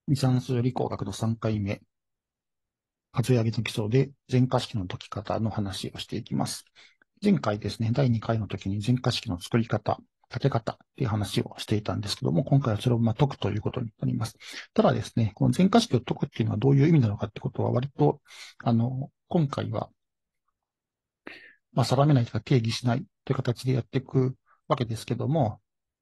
二算数理工学の3回目、数え上げの基礎で全化式の解き方の話をしていきます。前回ですね、第2回の時に全化式の作り方、立て方っていう話をしていたんですけども、今回はそれを解くということになります。ただですね、この全化式を解くっていうのはどういう意味なのかってことは割と、今回は、定めないというか定義しないという形でやっていくわけですけども、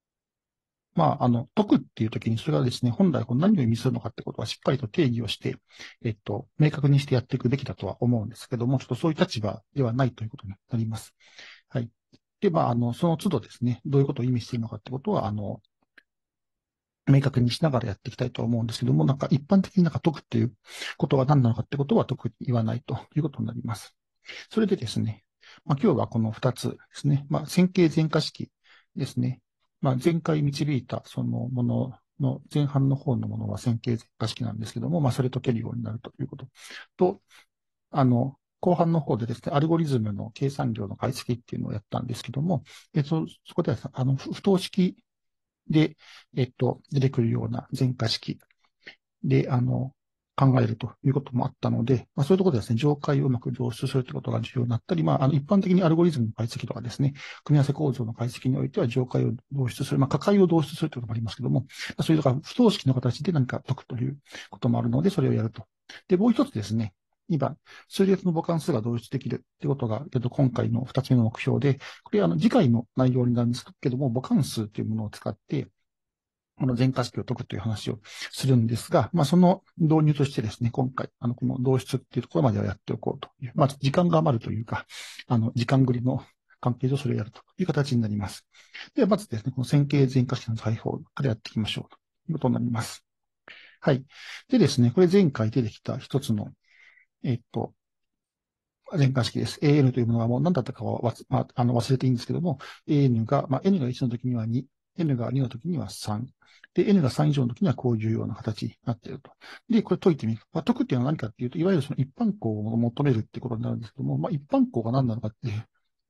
解くっていう時に、それがですね、本来何を意味するのかってことはしっかりと定義をして、明確にしてやっていくべきだとは思うんですけども、ちょっとそういう立場ではないということになります。はい。で、その都度ですね、どういうことを意味しているのかってことは、明確にしながらやっていきたいと思うんですけども、なんか一般的に解くっていうことは何なのかってことは特に言わないということになります。それでですね、今日はこの2つですね、線形全化式ですね。前回導いたそのものの前半の方のものは線形全化式なんですけども、それ解けるようになるということと、後半の方でですね、アルゴリズムの計算量の解析っていうのをやったんですけども、そこでは、不等式で、出てくるような全化式で、考えるということもあったので、そういうところでですね、上解をうまく導出するということが重要になったり、一般的にアルゴリズムの解析とかですね、組み合わせ構造の解析においては上解を導出する、可解を導出するということもありますけども、そういう、だから不等式の形で何か解くということもあるので、それをやると。で、もう一つですね、今、数列の母関数が導出できるということが、今回の二つ目の目標で、これは次回の内容になるんですけども、母関数というものを使って、この全化式を解くという話をするんですが、その導入としてですね、今回、この導出っていうところまではやっておこうという、時間が余るというか、時間繰りの関係上それをやるという形になります。では、まずですね、この線形全化式の解法からやっていきましょうということになります。はい。でですね、これ前回出てきた一つの、えっと、全化式です。AN というものはもう何だったかは忘れていいんですけども、AN が、N が1の時には2、N が2の時には3。で、N が3以上の時にはこういうような形になっていると。で、これ解いてみる。解くっていうのは何かっていうと、いわゆるその一般項を求めるってことになるんですけども、一般項が何なのかっていう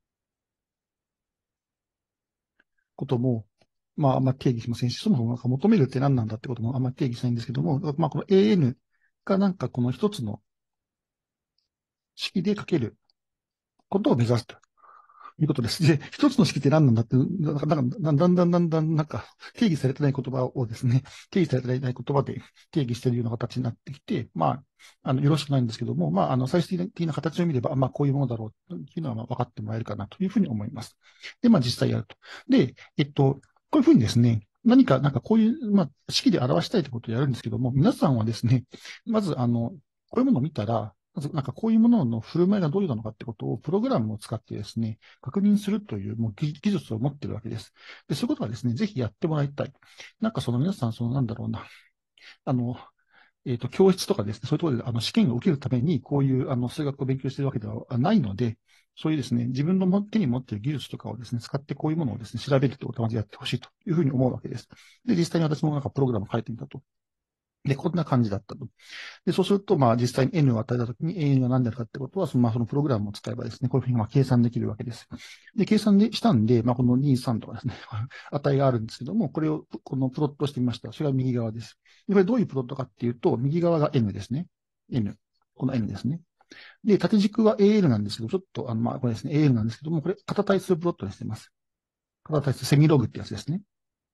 ことも、あんま定義しませんし、そもそも求めるって何なんだってこともあんま定義しないんですけども、この AN がこの一つの式で書けることを目指すということです。で、一つの式って何なんだって、だんだん定義されてない言葉をですね、定義されてない言葉で定義しているような形になってきて、よろしくないんですけども、最終的な形を見れば、こういうものだろうというのは分かってもらえるかなというふうに思います。で、実際やると。で、こういうふうにですね、こういう、式で表したいということをやるんですけども、皆さんはですね、まず、こういうものを見たら、まず、こういうものの振る舞いがどういうなのかってことを、プログラムを使ってですね、確認するという、もう技術を持っているわけです。で、そういうことはですね、ぜひやってもらいたい。その皆さん、なんだろうな、あの、教室とかですね、そういうところで、試験を受けるために、こういう、数学を勉強しているわけではないので、そういうですね、自分の手に持っている技術とかをですね、使ってこういうものをですね、調べるってことをまずやってほしいというふうに思うわけです。で、実際に私もプログラムを書いてみたと。で、こんな感じだったと。で、そうすると、実際に N を与えたときに N は何であるかってことは、そのプログラムを使えばですね、こういうふうに計算できるわけです。で、計算でしたんで、この2、3とかですね、値があるんですけども、これを、このプロットしてみました。それが右側です。で、これどういうプロットかっていうと、右側が N ですね。N。この N ですね。で、縦軸は AL なんですけど、ちょっと、これですね、AL なんですけども、これ、型対数プロットにしてます。型対数セミログってやつですね。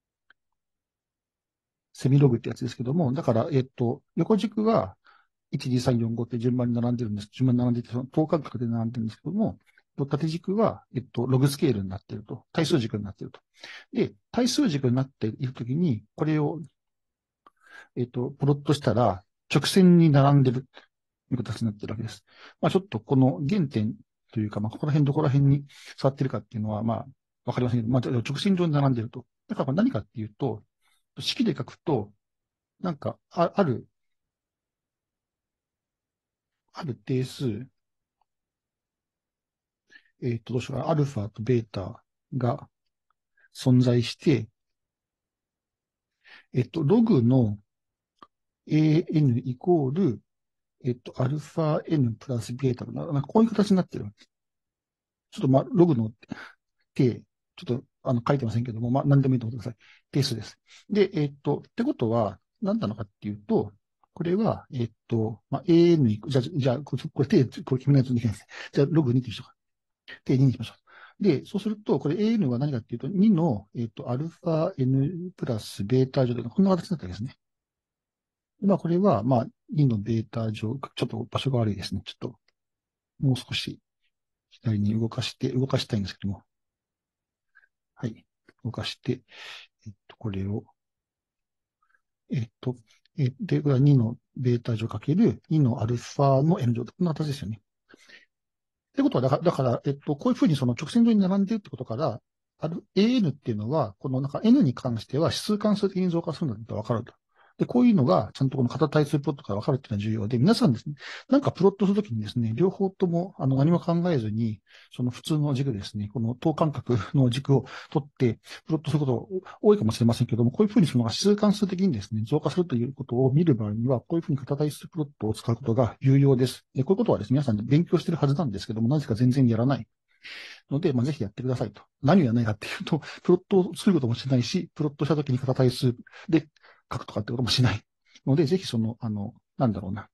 セミログってやつですけども、だから、横軸は、1、2、3、4、5って順番に並んでいて、その等間隔で並んでるんですけども、縦軸は、ログスケールになっていると。対数軸になっていると。で、対数軸になっているときに、これを、プロットしたら、直線に並んでるという形になっているわけです。ちょっとこの原点というか、ここら辺どこら辺に触ってるかっていうのは、わかりませんけど、直線上に並んでいると。だから何かっていうと、式で書くと、ある定数、どうしようかな、アルファとベータが存在して、ログの AN イコール、アルファ N プラスベータこういう形になってるわけです。ちょっとログの定、ちょっと書いてませんけども、何でもいいと思ってください。定数です。で、ってことは、 何なのかっていうと、これは、AN じゃあ、これこれ決めないといけないですね。じゃあ、ログ2としようか。定2にしましょう。で、そうすると、これ AN は何かっていうと、2の、アルファ N プラスベータ乗で、こんな形になったわけですね。これは、2のベータ乗、ちょっと場所が悪いですね。ちょっと、もう少し左に動かしたいんですけども。はい。動かして、これを、えっと、で、これは2のベータ乗かける2のアルファの N 乗。こんな形ですよね。ってことは、だから、こういうふうにその直線上に並んでいるってことから、AN っていうのは、このなんか N に関しては指数関数的に増加するんだってわかると。で、こういうのが、ちゃんとこの型対数プロットからわかるっていうのは重要で、皆さんですね、なんかプロットするときにですね、両方とも、何も考えずに、その普通の軸ですね、この等間隔の軸を取って、プロットすること多いかもしれませんけども、こういうふうにその指数関数的にですね、増加するということを見る場合には、こういうふうに型対数プロットを使うことが有用です。で、こういうことはですね、皆さん勉強してるはずなんですけども、なぜか全然やらないので、ぜひやってくださいと。何をやらないかっていうと、プロットを作ることもしないし、プロットしたときに型対数で書くとかってこともしないので、ぜひなんだろうな。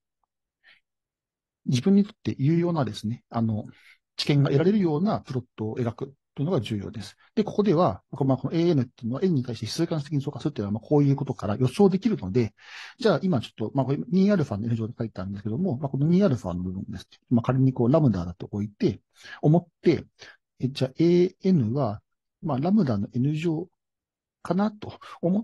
自分にとって有用なですね、知見が得られるようなプロットを描くというのが重要です。で、ここでは、この AN っていうのは N に対して指数関数的に増加するっていうのは、こういうことから予想できるので、じゃあ今ちょっと、これ 2α の N 乗で書いてあるんですけども、この 2α の部分ですね。仮にこうラムダだと置いて、思って、じゃあ AN は、ラムダの N 乗かなと思って、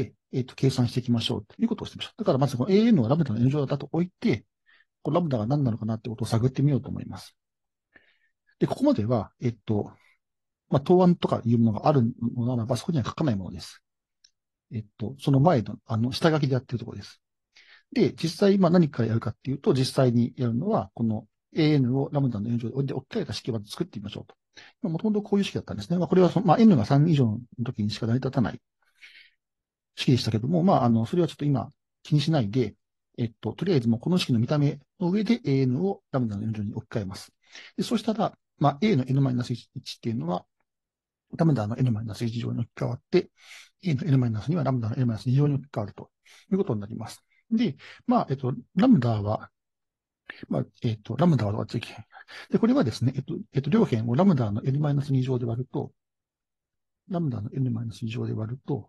計算していきましょうということをしてみました。だからまずこの AN はラムダの N 乗だと置いて、このラムダが何なのかなってことを探ってみようと思います。で、ここまでは、答案とかいうものがあるのならば、そこには書かないものです。その前の、下書きでやってるところです。で、実際、何からやるかっていうと、実際にやるのは、この AN をラムダの N 乗で置き換えた式をまず作ってみましょうと。もともとこういう式だったんですね。これはN が3以上の時にしか成り立たない式でしたけども、それはちょっと今気にしないで、とりあえずもうこの式の見た目の上で AN をラムダの N 乗に置き換えます。で、そうしたら、A の N-1 っていうのは、ラムダの N-1 乗に置き換わって、A の N-2 はラムダの N-2 乗に置き換わるということになります。で、ラムダは、ラムダは次。で、これはですね、両辺をラムダの N-2 乗で割ると、ラムダの N-2 乗で割ると、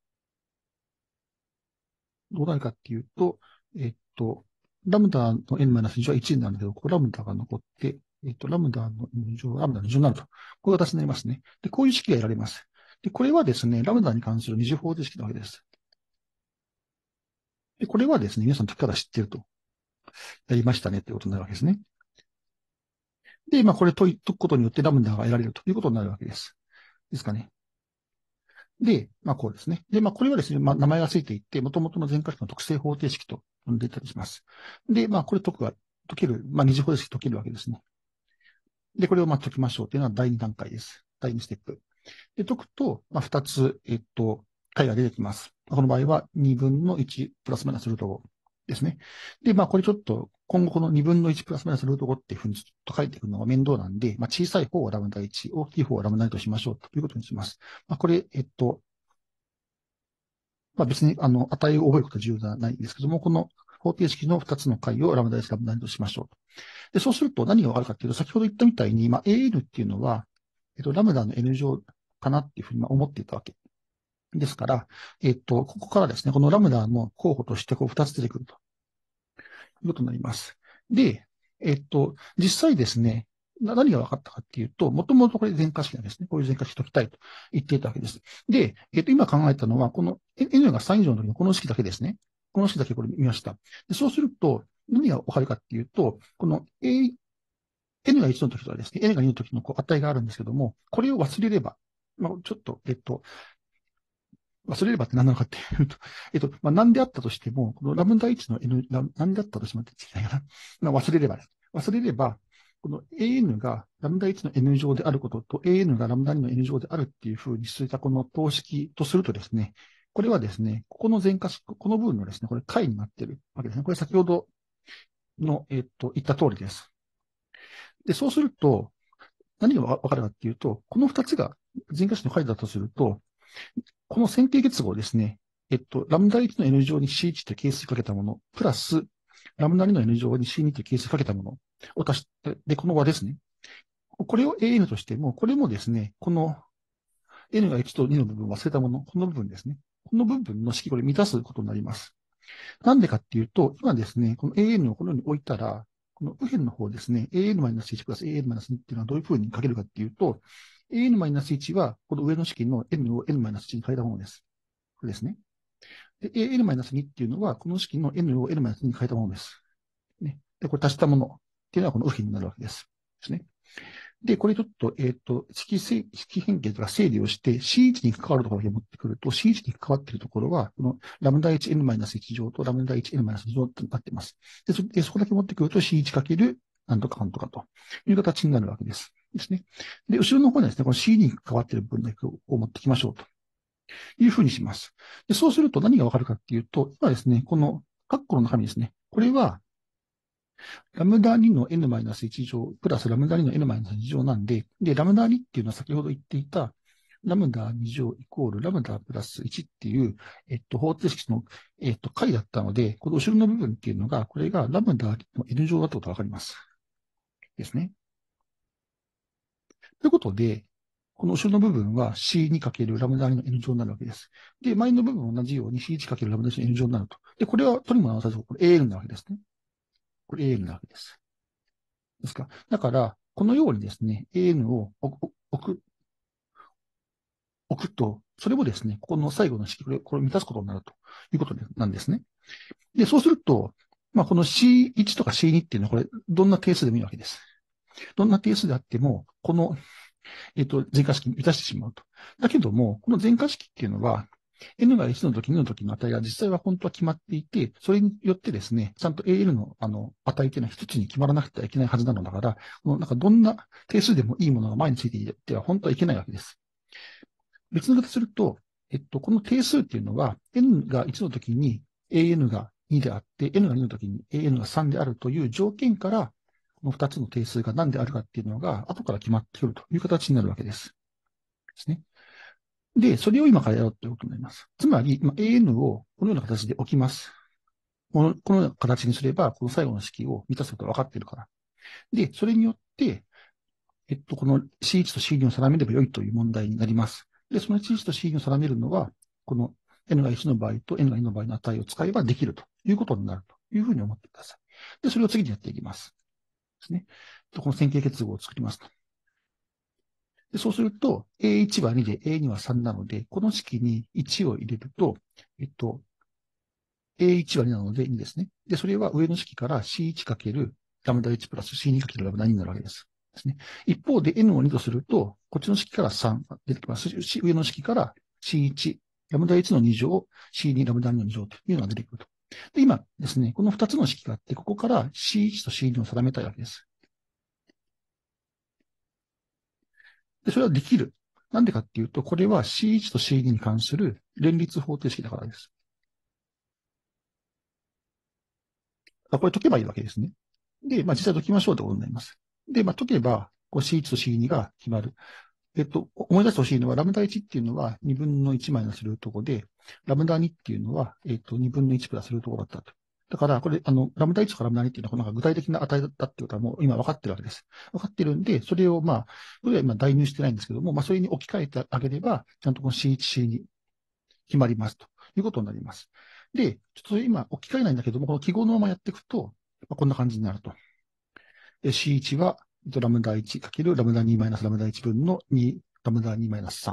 どうなるかっていうと、ラムダの N-2 乗は1になるんだけど、ここラムダが残って、ラムダの N 乗はラムダの2乗になると。こういう形になりますね。で、こういう式が得られます。で、これはですね、ラムダに関する二次方程式なわけです。で、これはですね、皆さん時から知っていると。やりましたねということになるわけですね。で、これ解くことによってラムダが得られるということになるわけです。ですかね。で、こうですね。で、これはですね、名前がついていて、元々の全化式の特性方程式と呼んでいたりします。で、これ解ける、二次方程式解けるわけですね。で、これを解きましょうというのは第2段階です。第2ステップ。で、解くと、2つ、解が出てきます。この場合は2分の1プラスマイナスルート5ですね。で、これちょっと、今後この2分の1プラスマイナスルート5っていうふうにちょっと書いていくのが面倒なんで、小さい方はラムダ1、大きい方はラムダ2としましょうということにします。これ、別に、値を覚えることは重要ではないんですけども、この方程式の2つの解をラムダ1、ラムダ2としましょうと。で、そうすると何がわかるかっていうと、先ほど言ったみたいに、AN っていうのは、ラムダの N 乗かなっていうふうに思っていたわけですから、ここからですね、このラムダの候補としてこう2つ出てくるということになります。で、実際ですね、何が分かったかっていうと、もともとこれ全化式なんですね。こういう全化式解きたいと言っていたわけです。で、今考えたのは、この N が3以上の時のこの式だけですね。この式だけこれ見ました。でそうすると、何が分かるかっていうと、この N が1の時とはですね、N が2の時のこう値があるんですけども、これを忘れれば、ちょっと、忘れればって何なのかっていうと、何であったとしても、このラムダ1の N、何であったとしてもって言ってないかな。忘れればです。忘れれば、この AN がラムダ1の N 乗であることと AN がラムダ2の N 乗であるっていうふうに据えたこの等式とするとですね、これはですね、ここの全化式、この部分のですね、これ解になっているわけですね。これ先ほどの、言った通りです。で、そうすると、何がわかるかっていうと、この二つが全化式の解だとすると、この線形結合ですね。 ラムダ1の N 乗に C1 という係数かけたもの、プラス、ラムダ2の N 乗に C2 という係数かけたものを足して、で、この和ですね。これを AN としても、これもですね、この N が1と2の部分を忘れたもの、この部分ですね。この部分の式、これ満たすことになります。なんでかっていうと、今ですね、この AN をこのように置いたら、この右辺の方ですね、AN-1 プラス AN-2 っていうのはどういう風に書けるかっていうと、AN-1 はこの上の式の N を N-1 に変えたものです。これですね。で、AN-2 っていうのは、この式の N を N-2 に変えたものです。ね。で、これ足したものっていうのはこの右辺になるわけです。ですね。で、これちょっと、式変形とか整理をして、C1 に関わるところだけ持ってくると、C1 に関わっているところは、このラムダ 1n-1 乗とラムダ 1n-2 乗となっています。で、そこだけ持ってくると C1 かけるなんとかなんとかという形になるわけです。ですね。で、後ろの方にですね、この C に関わっている部分だけを持ってきましょうというふうにします。で、そうすると何がわかるかっていうと、今ですね、この括弧の中身ですね、これは、ラムダ2の n-1 乗、プラスラムダ2の n-2 乗なんで、で、ラムダ2っていうのは先ほど言っていた、ラムダ2乗イコールラムダプラス1っていう、方程式の、解だったので、この後ろの部分っていうのが、これがラムダの n 乗だってことがわかります。ですね。ということで、この後ろの部分は C2× ラムダ2の n 乗になるわけです。で、前の部分も同じように C1× ラムダ2の n 乗になると。で、これは取りも直さず、これ AN なわけですね。これ AN なわけです。ですか。だから、このようにですね、AN を置くと、それもですね、ここの最後の式、これを満たすことになるということなんですね。で、そうすると、まあ、この C1 とか C2 っていうのは、これ、どんな定数でもいいわけです。どんな定数であっても、この、全化式に満たしてしまうと。だけども、この全化式っていうのは、n が1の時、2の時の値が実際は本当は決まっていて、それによってですね、ちゃんと AN の値っていうのは一つに決まらなくてはいけないはずなのだから、なんかどんな定数でもいいものが前についていては本当はいけないわけです。別の言い方すると、この定数っていうのは、n が1の時に an が2であって、n が2の時に an が3であるという条件から、この2つの定数が何であるかっていうのが後から決まってくるという形になるわけです。ですね。で、それを今からやろうということになります。つまり、AN をこのような形で置きます。このような形にすれば、この最後の式を満たすことが分かっているから。で、それによって、この C1 と C2 を定めればよいという問題になります。で、その C1 と C2 を定めるのは、この N が1の場合と N が2の場合の値を使えばできるということになるというふうに思ってください。で、それを次にやっていきます。ですね。この線形結合を作りますと。でそうすると、A1 は2で A2 は3なので、この式に1を入れると、A1 は2なので2ですね。で、それは上の式から C1× ラムダ1プラス C2× ラムダ2になるわけです。ですね。一方で N を2とすると、こっちの式から3が出てきます。上の式から C1、ラムダ1の2乗、C2 ラムダ2の2乗というのが出てくると。で、今ですね、この2つの式があって、ここから C1 と C2 を定めたいわけです。で、それはできる。なんでかっていうと、これは C1 と C2 に関する連立方程式だからです。これ解けばいいわけですね。で、実際解きましょうということになります。で、解けば、C1 と C2 が決まる。思い出してほしいのは、ラムダ1っていうのは2分の1マイナスルート5で、ラムダ2っていうのは、2分の1プラスルート5だったと。だから、これ、ラムダ1とかラムダ2っていうのは、なんか具体的な値だったってことはもう今分かってるわけです。分かってるんで、それをそれは今代入してないんですけども、それに置き換えてあげれば、ちゃんとこの C1、C2 決まりますということになります。で、ちょっと今置き換えないんだけども、この記号のままやっていくと、こんな感じになると。C1 は、ラムダ1かけるラムダ2マイナスラムダ1分の2、ラムダ2マイナス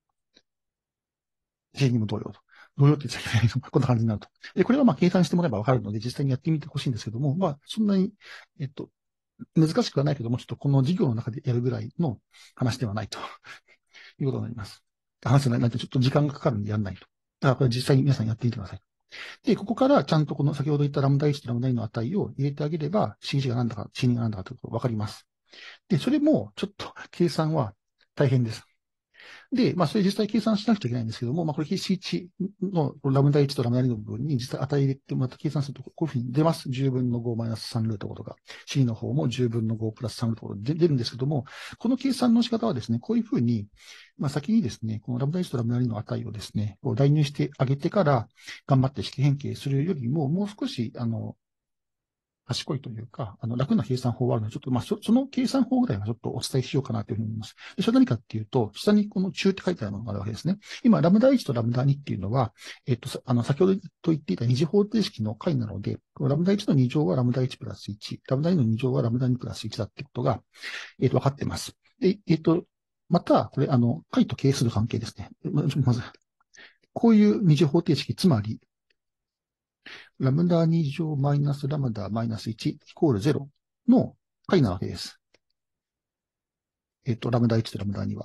3。C2 も同様と。同様って言っちゃいけない。こんな感じになると。で、これは計算してもらえばわかるので、実際にやってみてほしいんですけども、そんなに、難しくはないけども、ちょっとこの授業の中でやるぐらいの話ではないということになります。話せない、なんてちょっと時間がかかるんでやんないと。だからこれ実際に皆さんやってみてください。で、ここからちゃんとこの先ほど言ったラムダ1とラムダ2の値を入れてあげれば、C1 が何だか、C2 が何だかということがわかります。で、それもちょっと計算は大変です。 で、それ実際計算しなくちゃいけないんですけども、これ C1 のラムダ1とラムダ2の部分に実際値入れてまた計算すると、こういうふうに出ます。10分の5マイナス3ルート5とか、C の方も10分の5プラス3ルート5で出るんですけども、この計算の仕方はですね、こういうふうに、先にですね、このラムダ1とラムダ2の値をですね、こう代入してあげてから頑張って式変形するよりも、もう少し、賢いというか、楽な計算法はあるので、ちょっと、その計算法ぐらいはちょっとお伝えしようかなというふうに思います。で、それは何かっていうと、下にこの中って書いてあるものがあるわけですね。今、ラムダ1とラムダ2っていうのは、先ほどと言っていた二次方程式の解なので、ラムダ1の2乗はラムダ1プラス1、ラムダ2の2乗はラムダ2プラス1だってことが、分かってます。で、また、これ、解と係数の関係ですね。まず、こういう二次方程式、つまり、ラムダ2乗マイナスラムダマイナス1イコール0の解なわけです。ラムダ1とラムダ2は。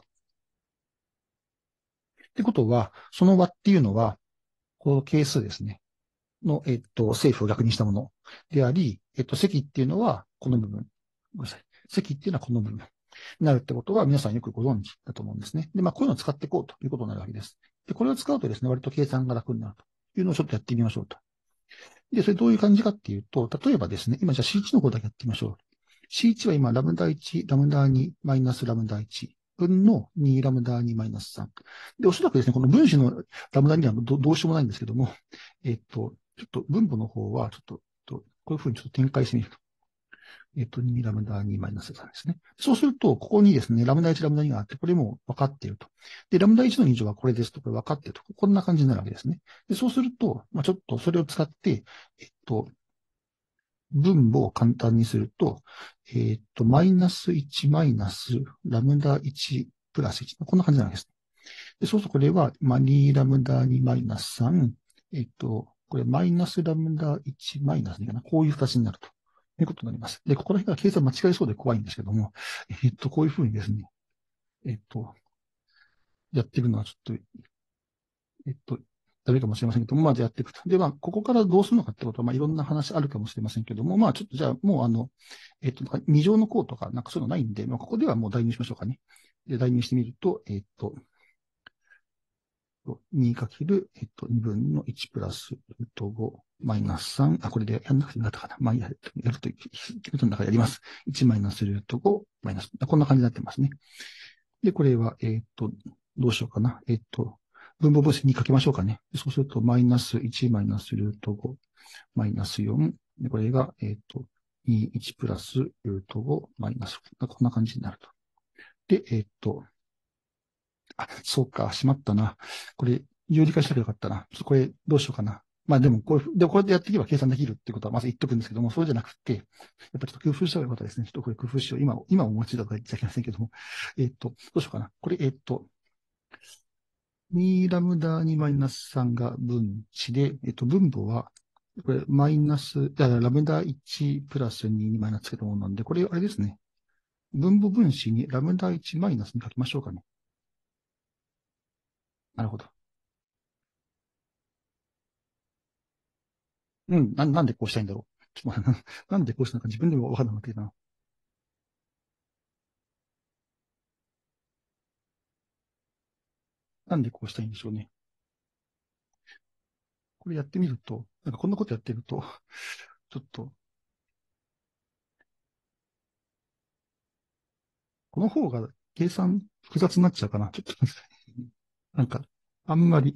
ってことは、その和っていうのは、この係数ですね。の、正負を逆にしたものであり、積っていうのはこの部分。ごめんなさい。積っていうのはこの部分。になるってことは皆さんよくご存知だと思うんですね。で、こういうのを使っていこうということになるわけです。で、これを使うとですね、割と計算が楽になるというのをちょっとやってみましょうと。で、それどういう感じかっていうと、例えばですね、今じゃあ C1 の方だけやってみましょう。C1 は今、ラムダ1、ラムダ2、マイナスラムダ1分の2ラムダ2マイナス3。で、おそらくですね、この分子のラムダ2はどうしようもないんですけども、ちょっと分母の方は、ちょっと、こういうふうにちょっと展開してみると。2ラムダ2マイナス3ですね。そうすると、ここにですね、ラムダ1、ラムダ2があって、これも分かっていると。で、ラムダ1の2乗はこれですと、これ分かっていると。こんな感じになるわけですね。で、そうすると、ちょっとそれを使って、分母を簡単にすると、マイナス1マイナスラムダ1プラス1。こんな感じなんです。で、そうするとこれは、2ラムダ2マイナス3。これマイナスラムダ1マイナス2かな。こういう形になるということになります。で、ここら辺が計算間違えそうで怖いんですけども、こういうふうにですね、やっていくのはちょっと、ダメかもしれませんけども、じゃあやっていくと。で、ここからどうするのかってことは、いろんな話あるかもしれませんけども、ちょっとじゃあ、もう二乗の項とか、なんかそういうのないんで、ここではもう代入しましょうかね。で、代入してみると、2かける、2分の1プラスルート5マイナス3。これでやんなくてよかったかな。やると、の中でやります。1マイナスルート5マイナス。こんな感じになってますね。で、これは、どうしようかな。分母分子にかけましょうかね。そうすると、マイナス1マイナスルート5マイナス4。で、これが、2、1プラスルート5マイナス4。こんな感じになると。で、そうか、しまったな。これ、有理化しなきゃよかったな。これ、どうしようかな。でも、こうやってやっていけば計算できるっていうことはまず言っとくんですけども、そうじゃなくて、やっぱりちょっと工夫した方がよかったですね。ちょっとこれ工夫しよう。今思いついたとか言っちゃいけませんけども。どうしようかな。これ、2ラムダ2マイナス3が分子で、分母は、これ、マイナス、ラムダ1プラス2にマイナスつけたものなんで、これ、あれですね。分母分子にラムダ1マイナスに書きましょうかね。なるほど。うん、なんでこうしたいんだろう。ちょっと待ってなんでこうしたのか自分でもわからなくてな。なんでこうしたいんでしょうね。これやってみると、なんかこんなことやってると、ちょっと、この方が計算複雑になっちゃうかな。ちょっと、なんか、あんまり、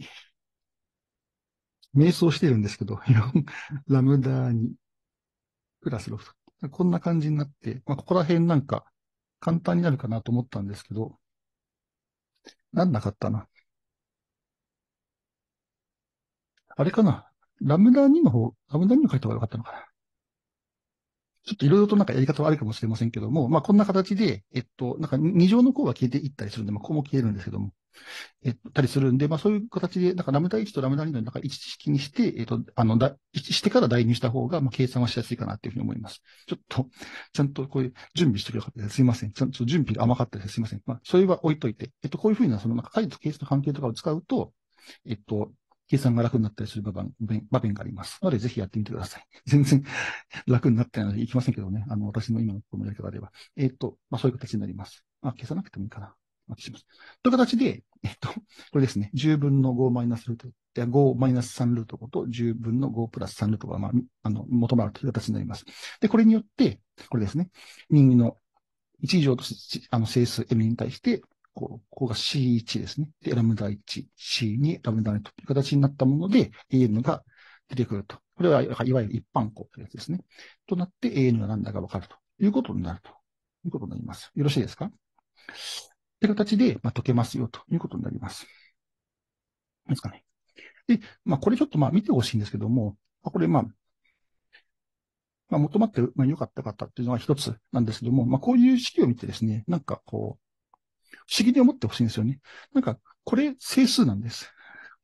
迷走してるんですけど、4ラムダにプラス6。こんな感じになって、ここら辺なんか簡単になるかなと思ったんですけど、なんなかったな。あれかな。ラムダ2の書いた方がよかったのかな。ちょっといろいろとなんかやり方はあるかもしれませんけども、こんな形で、なんか二乗の項が消えていったりするんで、ここも消えるんですけども、たりするんで、そういう形で、なんかラムダ1とラムダ2のなんか一式にして、してから代入した方が、計算はしやすいかなっていうふうに思います。ちょっと、ちゃんとこういう準備しておけばよかったです。すいません。ちゃんと準備が甘かったです。すいません。それは置いといて、こういうふうな、なんか解と係数の関係とかを使うと、えっと、計算が楽になったりする場面があります。ので、ぜひやってみてください。全然楽になってないのでいきませんけどね。私の今のこのやり方では。そういう形になります。消さなくてもいいかな。 お聞きします。という形で、これですね、10分の5マイナスルート、5マイナス3ルート5と10分の5プラス3ルートが、求まるという形になります。で、これによって、これですね、任意の1以上と整数 m に対して、ここが C1 ですね。で、ラムダ1、C2、ラムダ2という形になったもので、AN が出てくると。これはいわゆる一般項というやつですね。となって AN が何だかわかるということになるということになります。よろしいですか？という形で、解けますよということになります。ですかね。で、これちょっと見てほしいんですけども、これ求まって良かった方っていうのは一つなんですけども、こういう式を見てですね、なんかこう、不思議に思ってほしいんですよね。なんか、これ整数なんです。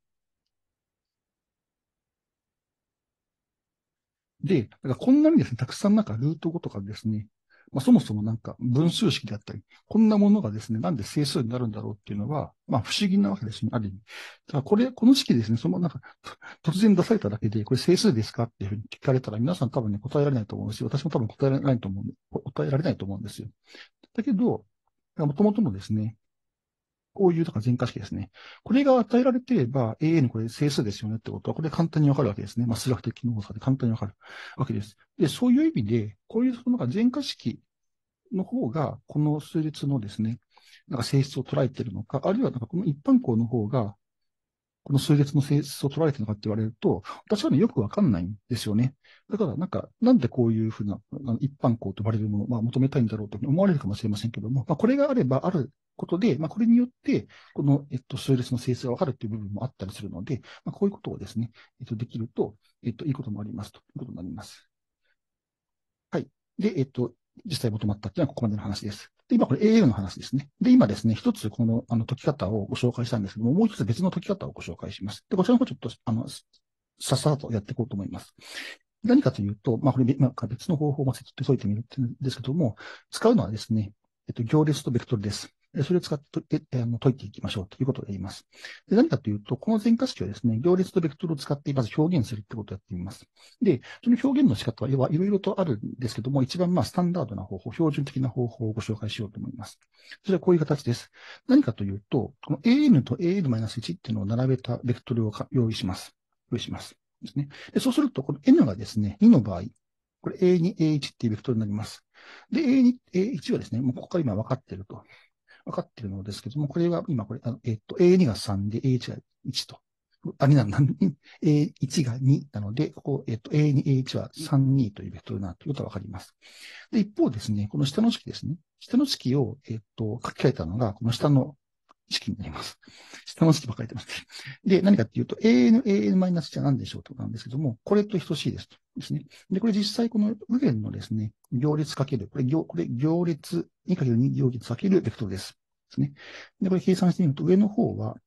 で、だからこんなにですね、たくさんなんかルート語とかですね、そもそもなんか分数式であったり、こんなものがですね、なんで整数になるんだろうっていうのは、不思議なわけですね、ある意味。だからこの式ですね、なんか、突然出されただけで、これ整数ですかっていうふうに聞かれたら、皆さん多分ね、答えられないと思うんですよ。私も多分答えられないと思うんですよ。だけど、もともとのですね、こういう、だから全化式ですね。これが与えられていれば、AN これ整数ですよねってことは、これ簡単にわかるわけですね。数学的能差で簡単にわかるわけです。で、そういう意味で、こういうそのなんか全化式の方が、この数列のですね、なんか性質を捉えているのか、あるいはなんかこの一般項の方が、この数列の性質を捉えているのかって言われると、私はね、よくわかんないんですよね。だから、なんでこういうふうな、一般項と呼ばれるものを、求めたいんだろうと思われるかもしれませんけども、これがあればあることで、これによって、この、数列の性質がわかるっていう部分もあったりするので、こういうことをですね、できると、いいこともありますということになります。はい。で、実際求まったっていうのはここまでの話です。で、今これ AL の話ですね。で、今ですね、一つこの、解き方をご紹介したんですけども、もう一つ別の解き方をご紹介します。で、こちらの方ちょっと、さっさとやっていこうと思います。何かというと、これ、別の方法も説って解いてみるっていうんですけども、使うのはですね、行列とベクトルです。それを使って解いていきましょうということを言います。で、何かというと、この全化式はですね、行列とベクトルを使ってまず表現するってことをやってみます。で、その表現の仕方はいろいろとあるんですけども、一番スタンダードな方法、標準的な方法をご紹介しようと思います。それはこういう形です。何かというと、この AN と AN-1 っていうのを並べたベクトルを用意します。用意します。ですね。で、そうすると、この N がですね、2の場合、これ A2、A1 っていうベクトルになります。で、A2、A1 はですね、もうここから今分かっていると。分かっているのですけども、これは今これ、A2 が3で A1 が1と。2なの、A1 が2なので、ここ、A2、A1 は3、2というベクトルになるということが分かります。で、一方ですね、この下の式ですね。下の式を、書き換えたのが、この下の式になります。下の式ばっかり書いてます。で、何かっていうと、AN は何でしょうということなんですけども、これと等しいですと。ですね。で、これ実際この右辺のですね、行列かける、これ行列 2×2 行列かけるベクトルです。ですね。で、これ計算してみると、上の方は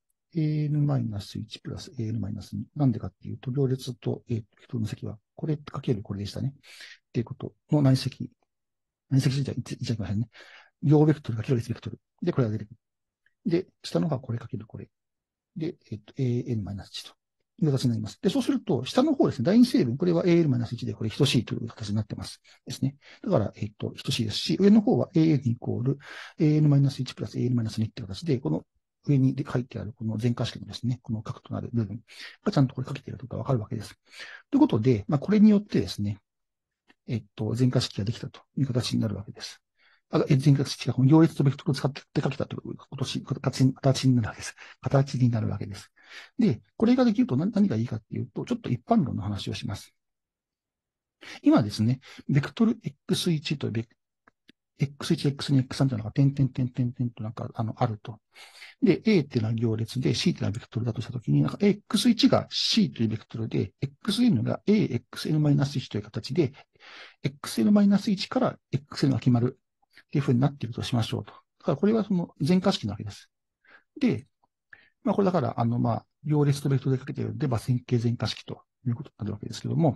AN-1 プラス AN-2。なんでかっていうと、行列と、ベクトルの積は、これかけるこれでしたね。っていうことの内積じゃいけませんね。行ベクトルかける列ベクトル。で、これが出てくる。で、下の方がこれかけるこれ。で、AN-1 という形になります。で、そうすると、下の方ですね、第二成分、これは AN-1 で、これ等しいという形になってます。ですね。だから、等しいですし、上の方は AN イコール AN-1 プラス AN-2 っていう形で、この上に書いてあるこの全化式のですね、この核となる部分がちゃんとこれ書けていることがわかるわけです。ということで、これによってですね、全化式ができたという形になるわけです。全化式がこの行列とベクトルを使って書けたという形になるわけです。形になるわけです。で、これができると何がいいかっていうと、ちょっと一般論の話をします。今ですね、ベクトル X1 とX1、X2、X3 というのが点々点々点とあると。で、A っていうのは行列で C っていうのはベクトルだとしたときに、X1 が C というベクトルで、XN が AXN-1 という形で、XN-1 から XN が決まるっていうふうになっているとしましょうと。だからこれはその全化式なわけです。で、これだから、行列とベクトルでかけているので、線形全化式ということになるわけですけども、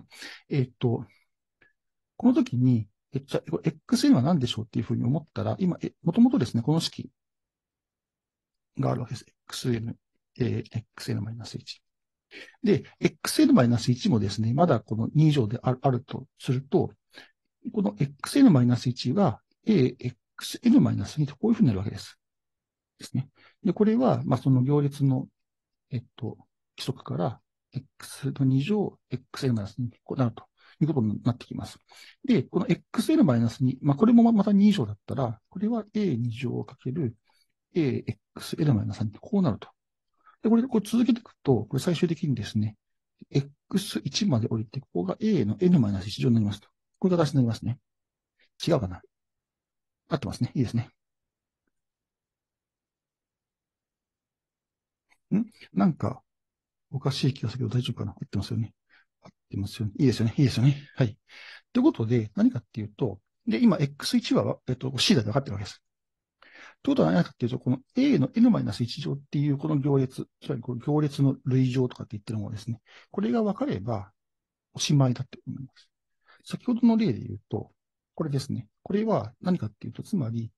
この時に、じゃあ、XN は何でしょうっていうふうに思ったら、今、もともとですね、この式があるわけです。XN、XN-1。で、XN-1 もですね、まだこの2以上であるとすると、この XN-1 は AXN-2 とこういうふうになるわけです。 ですね。で、これは、その行列の、規則から、x の2乗、xn-2 こうなるということになってきます。で、この xn-2、これもまた2以上だったら、これは a2 乗かける axn-3 こうなると。で、これ続けていくと、これ最終的にですね、x1 まで降りて、ここが a の n-1 乗になりますと。こういう形になりますね。違うかな？合ってますね。いいですね。なんか、おかしい気がするけど大丈夫かな？合ってますよね。合ってますよね。いいですよね。いいですよね。はい。ということで、何かっていうと、で、今、x1 は、C だと分かってるわけです。ということは何かっていうと、この A の n-1 乗っていうこの行列、つまりこの行列の類乗とかって言ってるものですね。これが分かればおしまいだって思います。先ほどの例で言うと、これですね。これは何かっていうと、つまり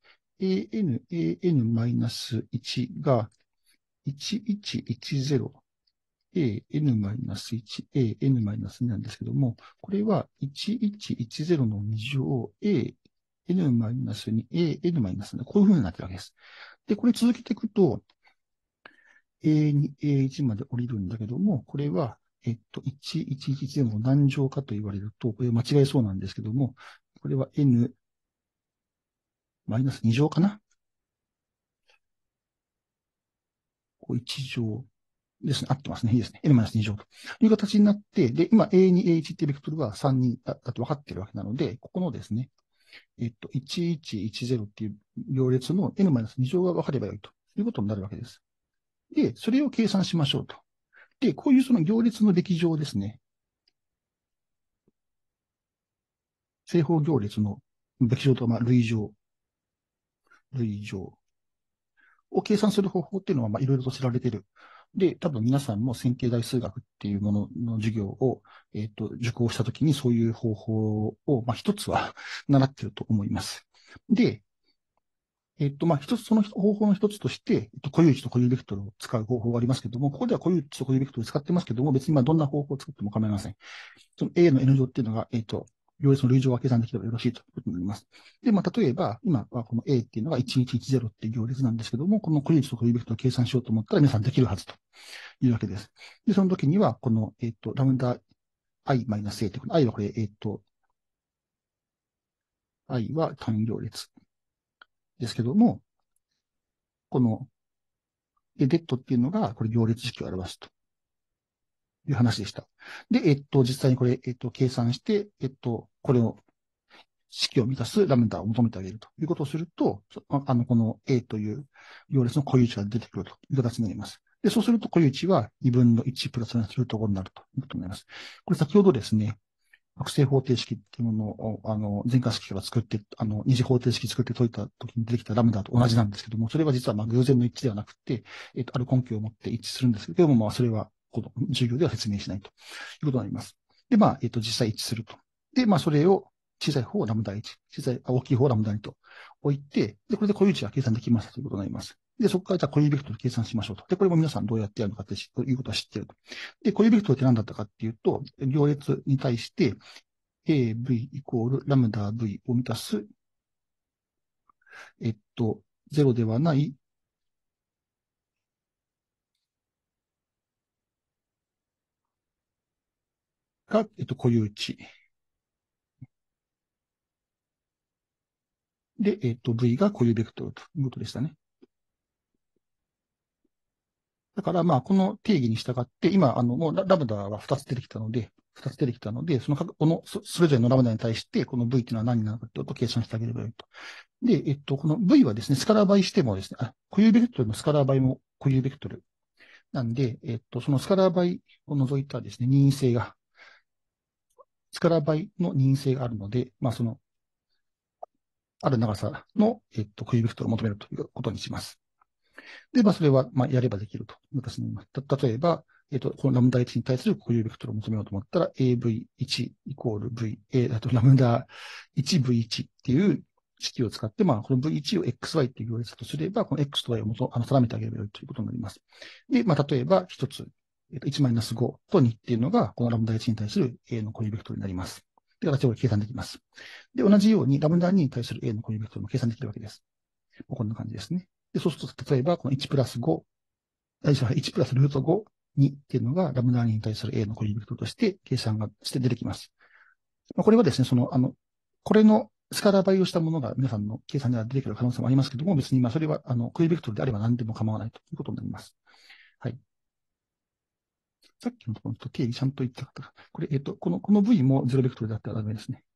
an-1 が1110 an-1、an-2 なんですけども、これは1110の2乗 an-2、an-3、こういう風になってるわけです。で、これ続けていくと、A2、A1 まで降りるんだけども、これは、1110の何乗かと言われると、これ間違いそうなんですけども、これは n-2 乗かな？こう1乗ですね。合ってますね。いいですね。n-2 乗という形になって、で、今 A2、A1 っていうベクトルが3にだと分かっているわけなので、ここのですね、1110っていう行列の n-2 乗が分かればよいということになるわけです。で、それを計算しましょうと。で、こういうその行列の歴乗ですね。正方行列の歴乗と類乗を計算する方法っていうのは、いろいろと知られている。で、多分皆さんも線形代数学っていうものの授業を、受講したときにそういう方法を、一つは習っていると思います。で、一つ、その方法の一つとして、固有値と固有ベクトルを使う方法がありますけども、ここでは固有値と固有ベクトルを使ってますけども、別にどんな方法を使っても構いません。その A の N 乗っていうのが、行列の類乗が計算できればよろしいということになります。で、例えば、今はこの A っていうのが1110っていう行列なんですけども、この固有値と固有ベクトルを計算しようと思ったら皆さんできるはずというわけです。で、その時には、この、ラムダ i-a ってこの i はこれ、i は単位行列ですけども、このデットっていうのが、これ行列式を表すという話でした。で、実際にこれ、計算して、これを式を満たすラムダを求めてあげるということをすると、この A という行列の固有値が出てくるという形になります。で、そうすると固有値は2分の1プラスにするところになるということになります。これ先ほどですね、惑星方程式っていうものを、前科式から作って、二次方程式作って解いた時に出てきたラムダと同じなんですけども、それは実は偶然の一致ではなくて、ある根拠を持って一致するんですけども、それは、この授業では説明しないということになります。で、実際一致すると。で、それを小さい方をラムダ1、大きい方をラムダ2と置いて、で、これで固有値が計算できましたということになります。で、そこからじゃあ固有ベクトル計算しましょうと。で、これも皆さんどうやってやるのかということは知っていると。で、固有ベクトルって何だったかっていうと、行列に対して AV イコールラムダ V を満たす、0ではないが、固有値。で、V が固有ベクトルということでしたね。だから、この定義に従って、今、もうラムダは2つ出てきたので、それぞれのラムダに対して、この V っていうのは何になるかというと計算してあげればよいと。で、この V はですね、スカラー倍してもですね、固有ベクトルのスカラー倍も固有ベクトル。なんで、そのスカラー倍を除いたですね、任意性が、スカラー倍の任意性があるので、ある長さの、固有ベクトルを求めるということにします。で、それは、やればできるという形になります。例えば、このラムダ1に対する固有ベクトルを求めようと思ったら、AV1 イコール V、ラムダ 1V1 っていう式を使って、この V1 を XY っていう行列だとすれば、この X と Y を定めてあげればよいということになります。で、例えば一つ、1-5と2っていうのが、このラムダ1に対する A の固有ベクトルになります。で、形を計算できます。で、同じようにラムダ2に対する A の固有ベクトルも計算できるわけです。こんな感じですね。 で、そうすると、例えば、この1プラス5、1プラスルート5、2っていうのがラムダ2に対する A の固有ベクトルとして計算がして出てきます。これはですね、これのスカラー倍をしたものが皆さんの計算では出てくる可能性もありますけども、別にそれは、固有ベクトルであれば何でも構わないということになります。はい。さっきのところと定義ちゃんと言った方が、これ、この V も0ベクトルであったらダメですね。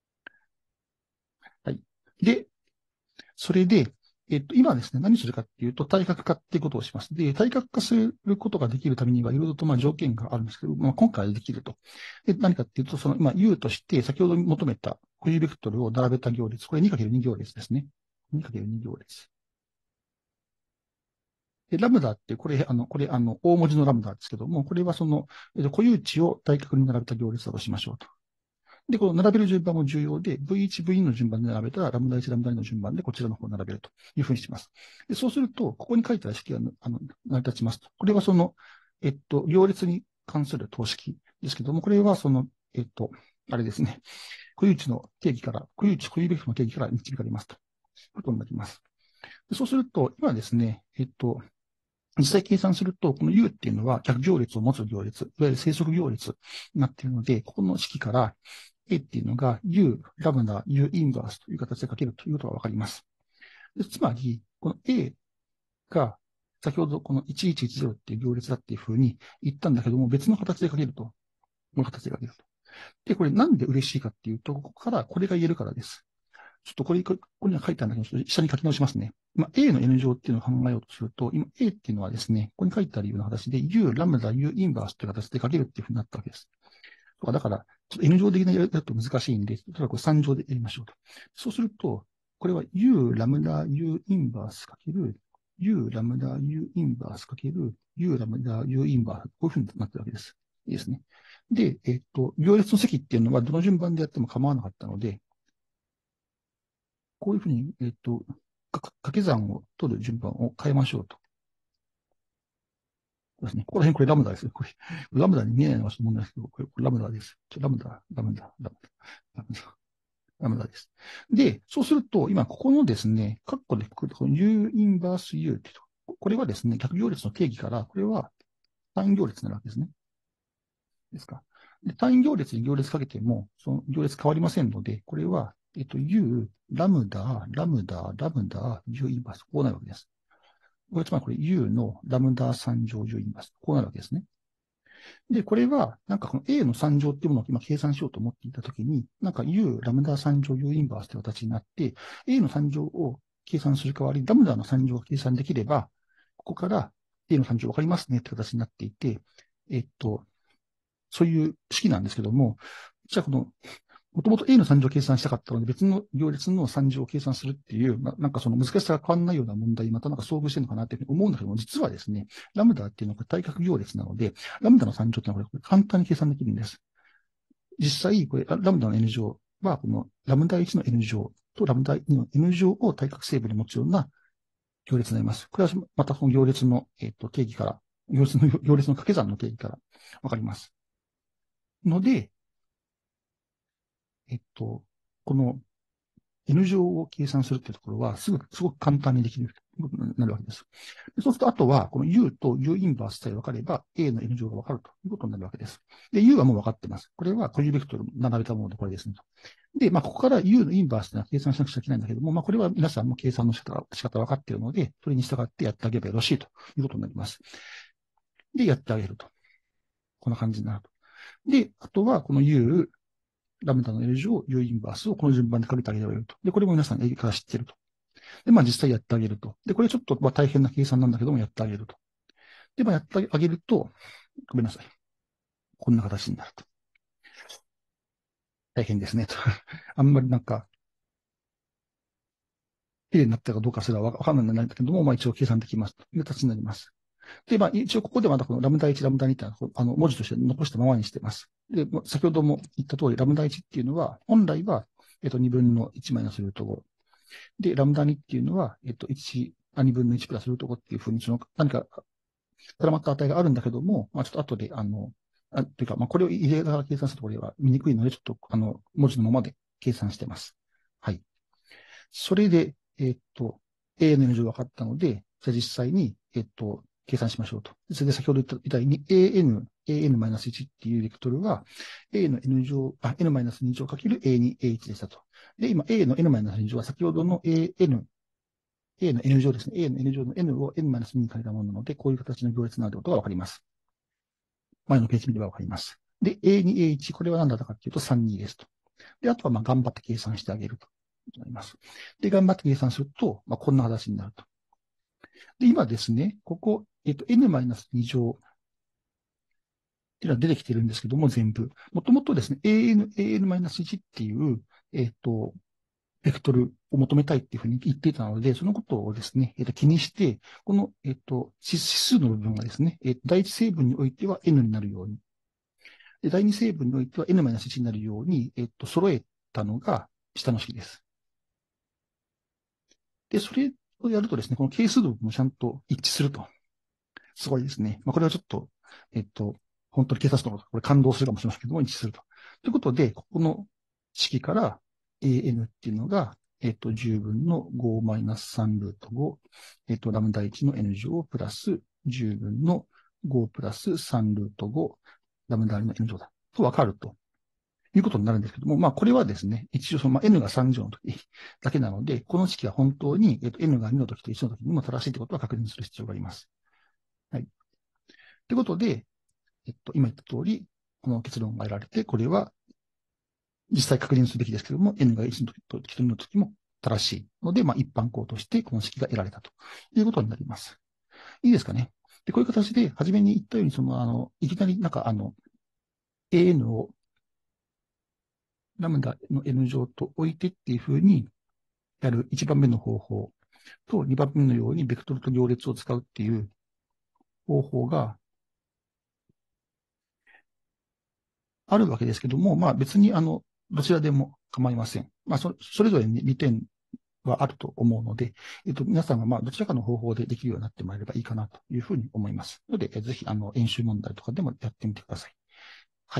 はい。で、それで、今ですね、何するかっていうと、対角化っていうことをします。で、対角化することができるためには、いろいろと条件があるんですけど、今回はできると。で、何かっていうと、今、U として、先ほど求めた固有ベクトルを並べた行列。これ 2×2 行列ですね。2×2 行列。で、ラムダって、大文字のラムダですけども、これは固有値を対角に並べた行列だとしましょうと。で、この並べる順番も重要で、V1、V2 の順番で並べたら、ラムダ1、ラムダ2の順番でこちらの方を並べるというふうにします。で、そうすると、ここに書いてある式が、成り立ちますと。これは行列に関する等式ですけども、これはあれですね、固有値の定義から、固有ベクトルの定義から導かれますということになります。でそうすると、今ですね、実際計算すると、この U っていうのは逆行列を持つ行列、いわゆる生息行列になっているので、ここの式から A っていうのが U、ラムダ、U インバースという形で書けるということがわかります。でつまり、この A が先ほどこの1110っていう行列だっていうふうに言ったんだけども、別の形で書けると。この形で書けると。で、これなんで嬉しいかっていうと、ここからこれが言えるからです。ちょっとここには書いてあるんだけど、下に書き直しますね。A の N 乗っていうのを考えようとすると、今 A っていうのはですね、ここに書いてあるような形で U、ラムダ、U インバースという形で書けるっていうふうになったわけです。だから、ちょっと N 乗的なやると難しいんで、例えばこれ3乗でやりましょうと。そうすると、これは U、ラムダ、U インバースかける U、ラムダ、U インバースかける U、ラムダ、U インバース。こういうふうになってるわけです。いいですね。で、行列の積っていうのはどの順番でやっても構わなかったので、こういうふうに、掛け算を取る順番を変えましょうと。そうですね。ここら辺これラムダです。これ、ラムダに見えないのがちょっと問題ですけど、これラムダです。ラムダ、ラムダ、ラムダ、ラムダ、ラムダです。で、そうすると、今ここのですね、括弧でくるこの U インバース U っていうと、これはですね、逆行列の定義から、これは単位行列になるわけですね。ですか。で、単位行列に行列かけても、その行列変わりませんので、これは、U、ラムダ、ラムダ、ラムダ、U インバース、こうなるわけです。これつまりこれ U のラムダ3乗 U インバース、こうなるわけですね。で、これは、なんかこの A の3乗っていうものを今計算しようと思っていたときに、なんか U、ラムダ3乗 U インバースという形になって、A の3乗を計算する代わりに、ラムダの3乗を計算できれば、ここから A の3乗わかりますねって形になっていて、そういう式なんですけども、じゃあこのもともと A の3乗を計算したかったので、別の行列の3乗を計算するっていう、なんかその難しさが変わらないような問題にまたなんか遭遇してるのかなっていうふうに思うんだけども、実はですね、ラムダっていうのは対角行列なので、ラムダの3乗っていうのはこれ簡単に計算できるんです。実際、これ、ラムダの N 乗は、このラムダ1の N 乗とラムダ2の N 乗を対角成分に持つような行列になります。これはまたその行列の、定義から、行列の掛け算の定義からわかります。ので、この N 乗を計算するっていうところは、すごく簡単にできることになるわけです。でそうすると、あとは、この U と U インバースさえ分かれば、A の N 乗が分かるということになるわけです。で、U はもう分かってます。これは固有ベクトル並べたものでこれですねと。で、ここから U のインバースというのは計算しなくちゃいけないんだけども、これは皆さんも計算の仕方分かっているので、それに従ってやってあげればよろしいということになります。で、やってあげると。こんな感じになると。で、あとは、この U、ラムダの L 乗、U インバースをこの順番でかけてあげればよいと。で、これも皆さん A から知っていると。で、実際やってあげると。で、これちょっと大変な計算なんだけども、やってあげると。で、やってあげると、ごめんなさい。こんな形になると。大変ですね、と。あんまりなんか、綺麗になったかどうかすらわかんないんだけども、一応計算できますという形になります。で、一応ここでまたこのラムダ1、ラムダ2って文字として残したままにしています。で、先ほども言った通り、ラムダ1っていうのは、本来は、2分の1マイナスルート5。で、ラムダ2っていうのは、2分の1プラスルート5っていうふうに、何か定まった値があるんだけども、ちょっと後で、というか、これを入れながら計算するとこれは見にくいので、ちょっと、文字のままで計算してます。はい。それで、 A の N 乗分かったので、じゃあ実際に、計算しましょうと。それで先ほど言ったみたいに AN-1 っていうベクトルは A の N 乗、N-2 乗かける A2、A1 でしたと。で、今 A の N-2 乗は先ほどの A の N 乗ですね。A の N 乗の N を N-2 に変えたものなので、こういう形の行列になることがわかります。前のページ見ればわかります。で、A2、A1、これは何だったかっていうと32ですと。で、あとは頑張って計算してあげるとなります。で、頑張って計算すると、こんな形になると。で、今ですね、ここ、N-2 乗っていうのは出てきてるんですけども、全部。もともとですね、AN-1 っていう、ベクトルを求めたいっていうふうに言っていたので、そのことをですね、気にして、この、指数の部分がですね、第一成分においては N になるように、で第二成分においては N-1 になるように、揃えたのが下の式です。で、それをやるとですね、この係数部もちゃんと一致すると。すごいですね。これはちょっと、本当に計算すると、これ感動するかもしれませんけども、一致すると。ということで、ここの式から AN っていうのが、10分の5-3ルート5、ラムダ1の N 乗プラス10分の5プラス3ルート5、ラムダ2の N 乗だと分かるということになるんですけども、これはですね、一応N が3乗の時だけなので、この式は本当に、N が2の時と1の時にも正しいということは確認する必要があります。はい。ということで、今言った通り、この結論が得られて、これは実際確認すべきですけども、N が1の時と1の時も正しいので、一般項としてこの式が得られたということになります。いいですかね。で、こういう形で、初めに言ったように、いきなりAN をラムダの N 乗と置いてっていうふうにやる1番目の方法と2番目のようにベクトルと行列を使うっていう方法があるわけですけども、別にどちらでも構いません。それぞれに利点はあると思うので、皆さんがどちらかの方法でできるようになってもらえればいいかなというふうに思います。ので、ぜひ演習問題とかでもやってみてください。はい。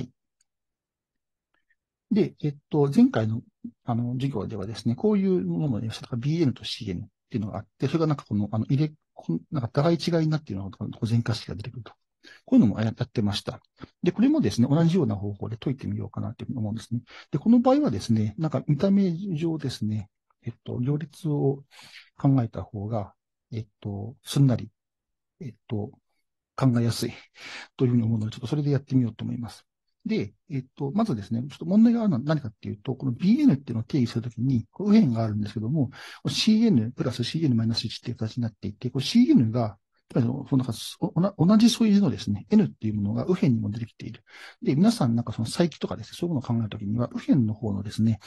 で、前回の授業ではですね、こういうものもありました。BN と CN っていうのがあって、それがなんか互い違いになっているのが、全化式が出てくると。こういうのもやってました。で、これもですね、同じような方法で解いてみようかなというふうに思うんですね。で、この場合はですね、なんか見た目上ですね、行列を考えた方が、すんなり、考えやすいというふうに思うので、ちょっとそれでやってみようと思います。で、まずですね、ちょっと問題があるのは何かっていうと、この BN っていうのを定義するときに、右辺があるんですけども、CN プラス CN-1 っていう形になっていて、CN が、同じ素数のですね、N っていうものが右辺にも出てきている。で、皆さんなんかその再帰とかですね、そういうものを考えるときには、右辺の方のですね、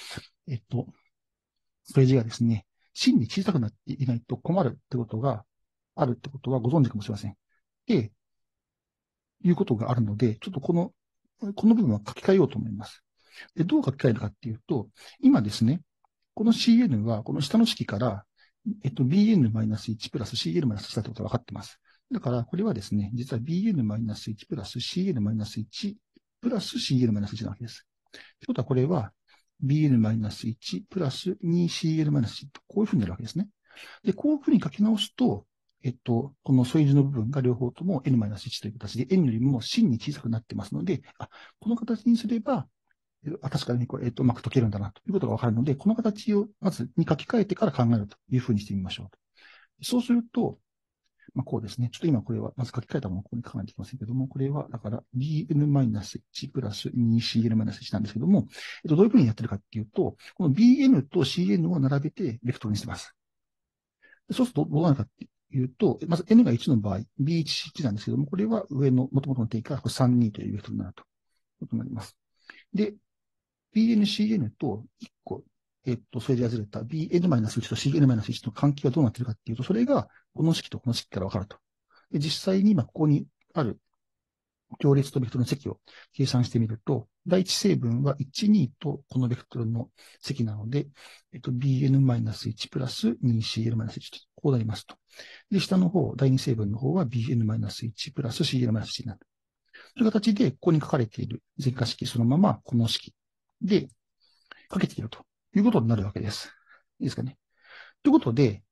数字がですね、真に小さくなっていないと困るってことがあるってことはご存知かもしれません。で、いうことがあるので、ちょっとこの部分は書き換えようと思います。で、どう書き換えるかっていうと、今ですね、この CN はこの下の式から、BN-1 プラス CN-1 だってことが分かってます。だから、これはですね、実は BN-1 プラス CN-1 プラス CN-1 なわけです。ということは、これは BN-1 プラス 2CN-1 とこういうふうになるわけですね。で、こういうふうに書き直すと、この素数の部分が両方とも N-1 という形で N よりも真に小さくなってますので、この形にすれば、確かにこれ、うまく解けるんだなということがわかるので、この形をまずに書き換えてから考えるというふうにしてみましょう。そうすると、こうですね。ちょっと今これは、まず書き換えたものをここに書かないといけませんけども、これは、だから BN-1 プラス 2CN-1 なんですけども、どういうふうにやってるかっていうと、この BN と CN を並べてベクトルにしてます。そうするとどうなるかっていうと、まず N が1の場合、B1 なんですけども、これは上の元々の定義から32というベクトルになるということになります。で、BNCN と1個、それでずれた BN-1 と CN-1 の関係はどうなっているかっていうと、それがこの式とこの式からわかると。で、実際に今ここにある行列とベクトルの積を計算してみると、第一成分は1、2とこのベクトルの積なので、bn-1 プラス 2cl-1 と、こうなりますと。で、下の方、第二成分の方は bn-1 プラス cl-1 になる。という形で、ここに書かれている全化式そのままこの式で書けているということになるわけです。いいですかね。ということで、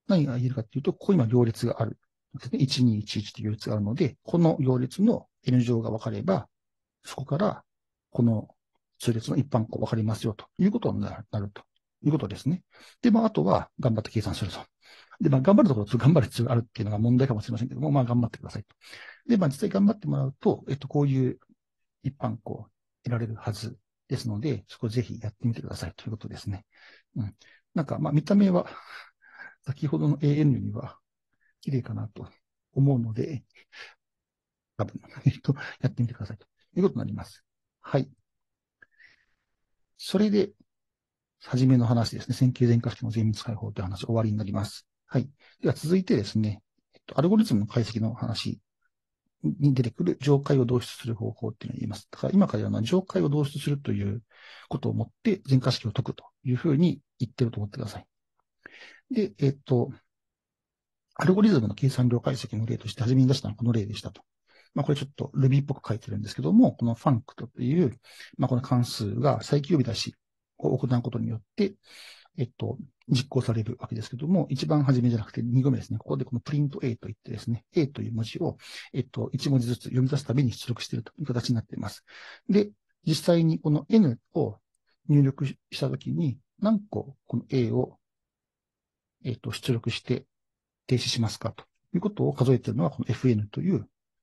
何が言えるかっていうと、ここに今行列がある。1211という行列があるので、この行列の N 乗が分かれば、そこから、この数列の一般項分かりますよということになるということですね。で、あとは頑張って計算すると。で、頑張るところと頑張る必要があるっていうのが問題かもしれませんけども、頑張ってくださいと。で、実際頑張ってもらうと、こういう一般項得られるはずですので、そこをぜひやってみてくださいということですね。うん。見た目は、先ほどの AN よりは綺麗かなと思うので、多分、やってみてくださいということになります。はい。それで、初めの話ですね。線形全化式の全密解法という話終わりになります。はい。では続いてですね、アルゴリズムの解析の話に出てくる上解を導出する方法っていうのを言います。だから今から言うのは上解を導出するということをもって全化式を解くというふうに言ってると思ってください。で、アルゴリズムの計算量解析の例として初めに出したのはこの例でしたと。これちょっと Ruby っぽく書いてるんですけども、この funct という、この関数が再起呼び出しを行うことによって、実行されるわけですけども、一番初めじゃなくて2個目ですね。ここでこのプリント A と言ってですね、A という文字を、1文字ずつ読み出すために出力しているという形になっています。で、実際にこの N を入力したときに、何個この A を、出力して停止しますかということを数えているのは、この FN という、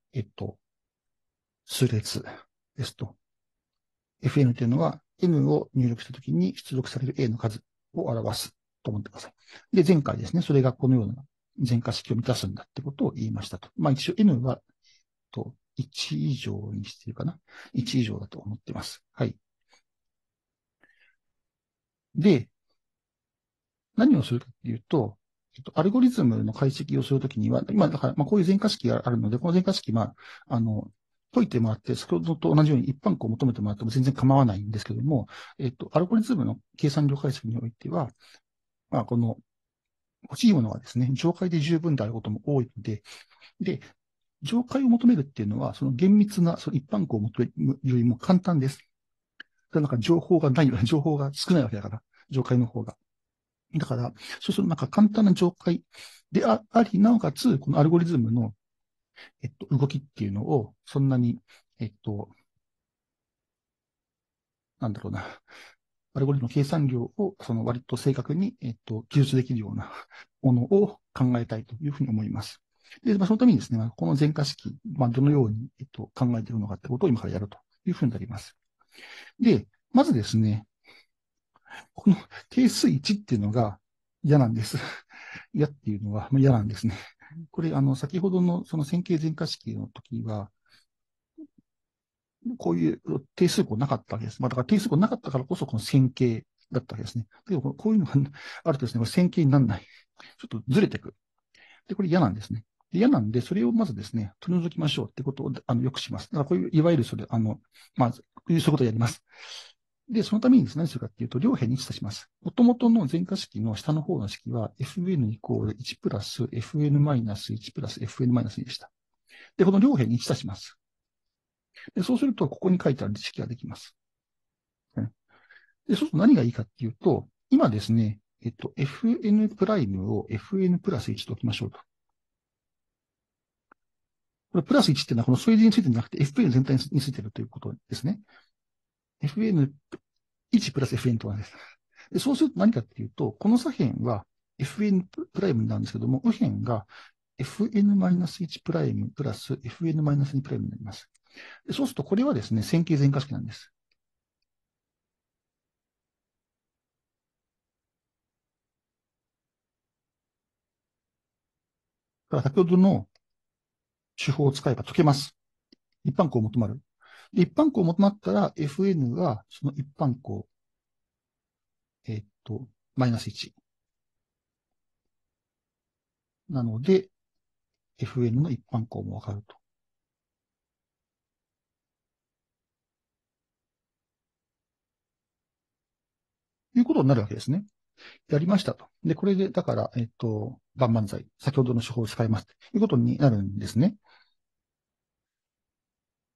数列ですと。FN というのは N を入力したときに出力される A の数を表すと思ってください。で、前回ですね、それがこのような全化式を満たすんだってことを言いましたと。一応 N は、1以上にしてるかな。1以上だと思っています。はい。で、何をするかっていうと、アルゴリズムの解析をするときには、今、だから、こういう全化式があるので、この全化式、解いてもらって、先ほどと同じように一般項を求めてもらっても全然構わないんですけども、アルゴリズムの計算量解析においては、この欲しいものはですね、上解で十分であることも多いので、で、上解を求めるっていうのは、その厳密なその一般項を求めるよりも簡単です。情報がない、情報が少ないわけだから、上解の方が。だから、そうすると簡単な上解であり、なおかつ、このアルゴリズムの、動きっていうのを、そんなに、なんだろうな、アルゴリズムの計算量を、その割と正確に、記述できるようなものを考えたいというふうに思います。で、そのためにですね、この全化式、どのように、考えているのかってことを今からやるというふうになります。で、まずですね、この定数1っていうのが嫌なんです。嫌っていうのは嫌なんですね。これ、先ほどのその線形全化式の時は、こういう定数項なかったわけです。だから定数項なかったからこそ、この線形だったわけですね。だけど、こういうのがあるとですね、これ線形にならない。ちょっとずれていく。で、これ嫌なんですね。で嫌なんで、それをまずですね、取り除きましょうってことを、よくします。だからこういう、いわゆるそれ、そういうことをやります。で、そのためにですね、何するかっていうと、両辺に1足します。元々の全化式の下の方の式は、fn イコール1プラス fn マイナス1プラス fn マイナス2でした。で、この両辺に1足します。で、そうすると、ここに書いてある式ができます。で、そうすると何がいいかっていうと、今ですね、fn プライムを fn プラス1と置きましょうと。これプラス1っていうのはこの数字についてじゃなくて fn 全体についているということですね。fn1 プラス fn とはです。で、そうすると何かっていうと、この左辺は fn プライムなんですけども、右辺が fn-1 プライムプラス fn-2 プライムになります。でそうするとこれはですね、線形全化式なんです。だから先ほどの手法を使えば解けます。一般項を求まる。一般項を求まったら fn はその一般項、マイナス1。なので、fn の一般項もわかると。いうことになるわけですね。やりましたと。で、これで、だから、万々歳。先ほどの手法を使います。ということになるんですね。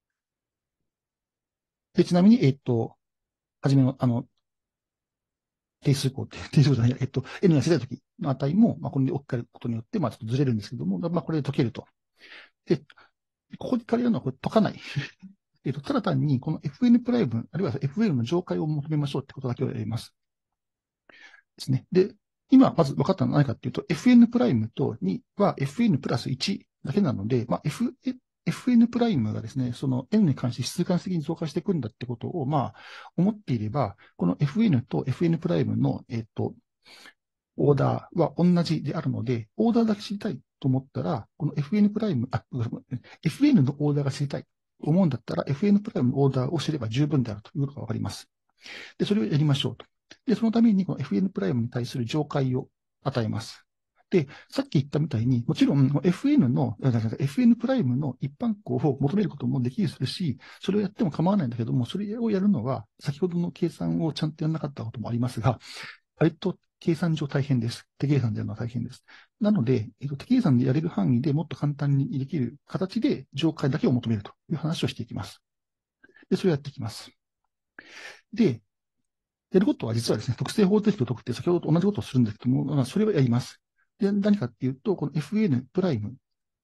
で、ちなみに、はじめの、 定数項って、定数項じゃない、n が小さい時の値も、これで置き換えることによって、ちょっとずれるんですけども、これで解けると。で、ここで借りるのはこれ解かない。ただ単にこの fn プライム、あるいは fn の上階を求めましょうってことだけをやります。ですね。で、今まず分かったのは何かっていうと、fn プライムと2は fn プラス1だけなので、fn プライムがですね、その n に関して指数関数的に増加していくんだってことを、思っていれば、この fn と fn プライムの、オーダーは同じであるので、オーダーだけ知りたいと思ったら、この fn プライム、fn のオーダーが知りたいと思うんだったら、fn プライムのオーダーを知れば十分であるということがわかります。で、それをやりましょうと。で、そのためにこの fn プライムに対する上階を与えます。で、さっき言ったみたいに、もちろん fn プライムの一般項を求めることもできるし、それをやっても構わないんだけども、それをやるのは、先ほどの計算をちゃんとやらなかったこともありますが、割と計算上大変です。手計算でやるのは大変です。なので、手計算でやれる範囲でもっと簡単にできる形で上階だけを求めるという話をしていきます。で、それをやっていきます。で、やることは実はですね、特性方程式を解くって先ほどと同じことをするんですけども、それをやります。で、何かっていうと、この fn プライム、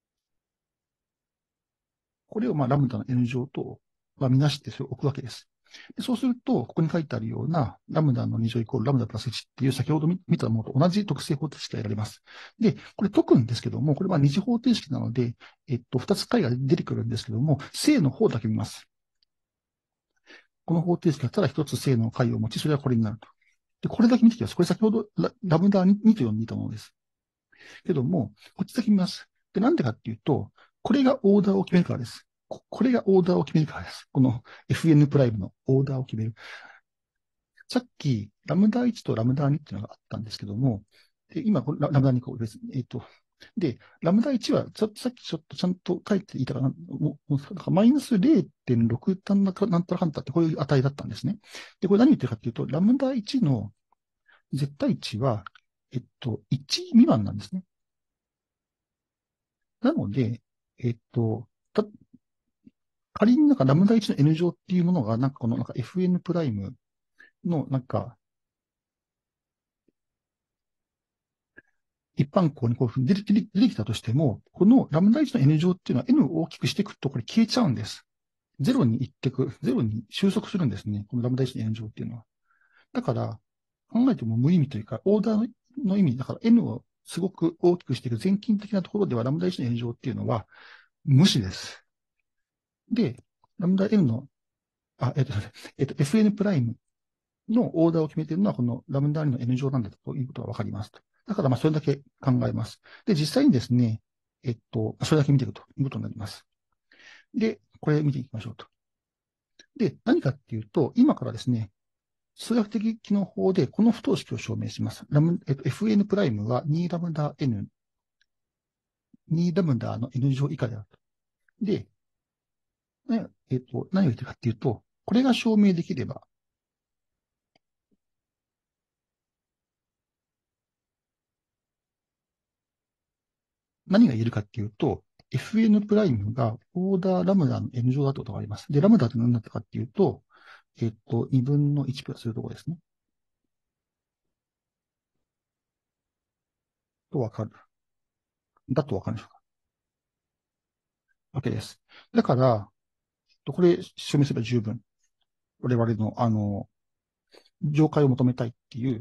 これをラムダの n 乗と見なしてそれを置くわけです。でそうすると、ここに書いてあるような、ラムダの2乗イコールラムダプラス1っていう先ほど見たものと同じ特性方程式が得られます。で、これ解くんですけども、これは二次方程式なので、2つ解が出てくるんですけども、正の方だけ見ます。この方程式がただ一つ正の解を持ち、それはこれになると。で、これだけ見てきます。これ先ほどラムダ2と呼んでいたものです。けども、こっちだけ見ます。で、なんでかっていうと、これがオーダーを決めるからです。これがオーダーを決めるからです。この fn プライムのオーダーを決める。さっき、ラムダ1とラムダ2っていうのがあったんですけども、で今、ラムダ2個です。で、ラムダ1は、さっきちょっとちゃんと書いていたかな、なんかマイナス0.6単ななんたらかんたってこういう値だったんですね。で、これ何言ってるかっていうと、ラムダ1の絶対値は、1未満なんですね。なので、仮にラムダ1の n 乗っていうものが、このfn プライムの一般項にこういうふうに出てきたとしても、このラムダ1の n 乗っていうのは n を大きくしていくとこれ消えちゃうんです。ゼロに行ってく、ゼロに収束するんですね。このラムダ1の n 乗っていうのは。だから、考えても無意味というか、オーダーの意味、だから n をすごく大きくしていく全近的なところではラムダ1の n 乗っていうのは無視です。で、ラムダ n の、fn プライムのオーダーを決めているのは、このラムダ2の n 乗なんだということがわかりますと。だから、それだけ考えます。で、実際にですね、それだけ見ていくということになります。で、これ見ていきましょうと。で、何かっていうと、今からですね、数学的機能法でこの不等式を証明します。fn プライムは2ラムダ n、2ラムダの n 乗以下であると。で、何を言ってるかっていうと、これが証明できれば、何が言えるかっていうと、fn プライムがオーダーラムダの n 乗だってことがあります。で、ラムダって何だったかっていうと、2分の1プラスするところですね。とわかる。だとわかるでしょうか。わけです。だから、これ証明すれば十分。我々の、上階を求めたいっていう、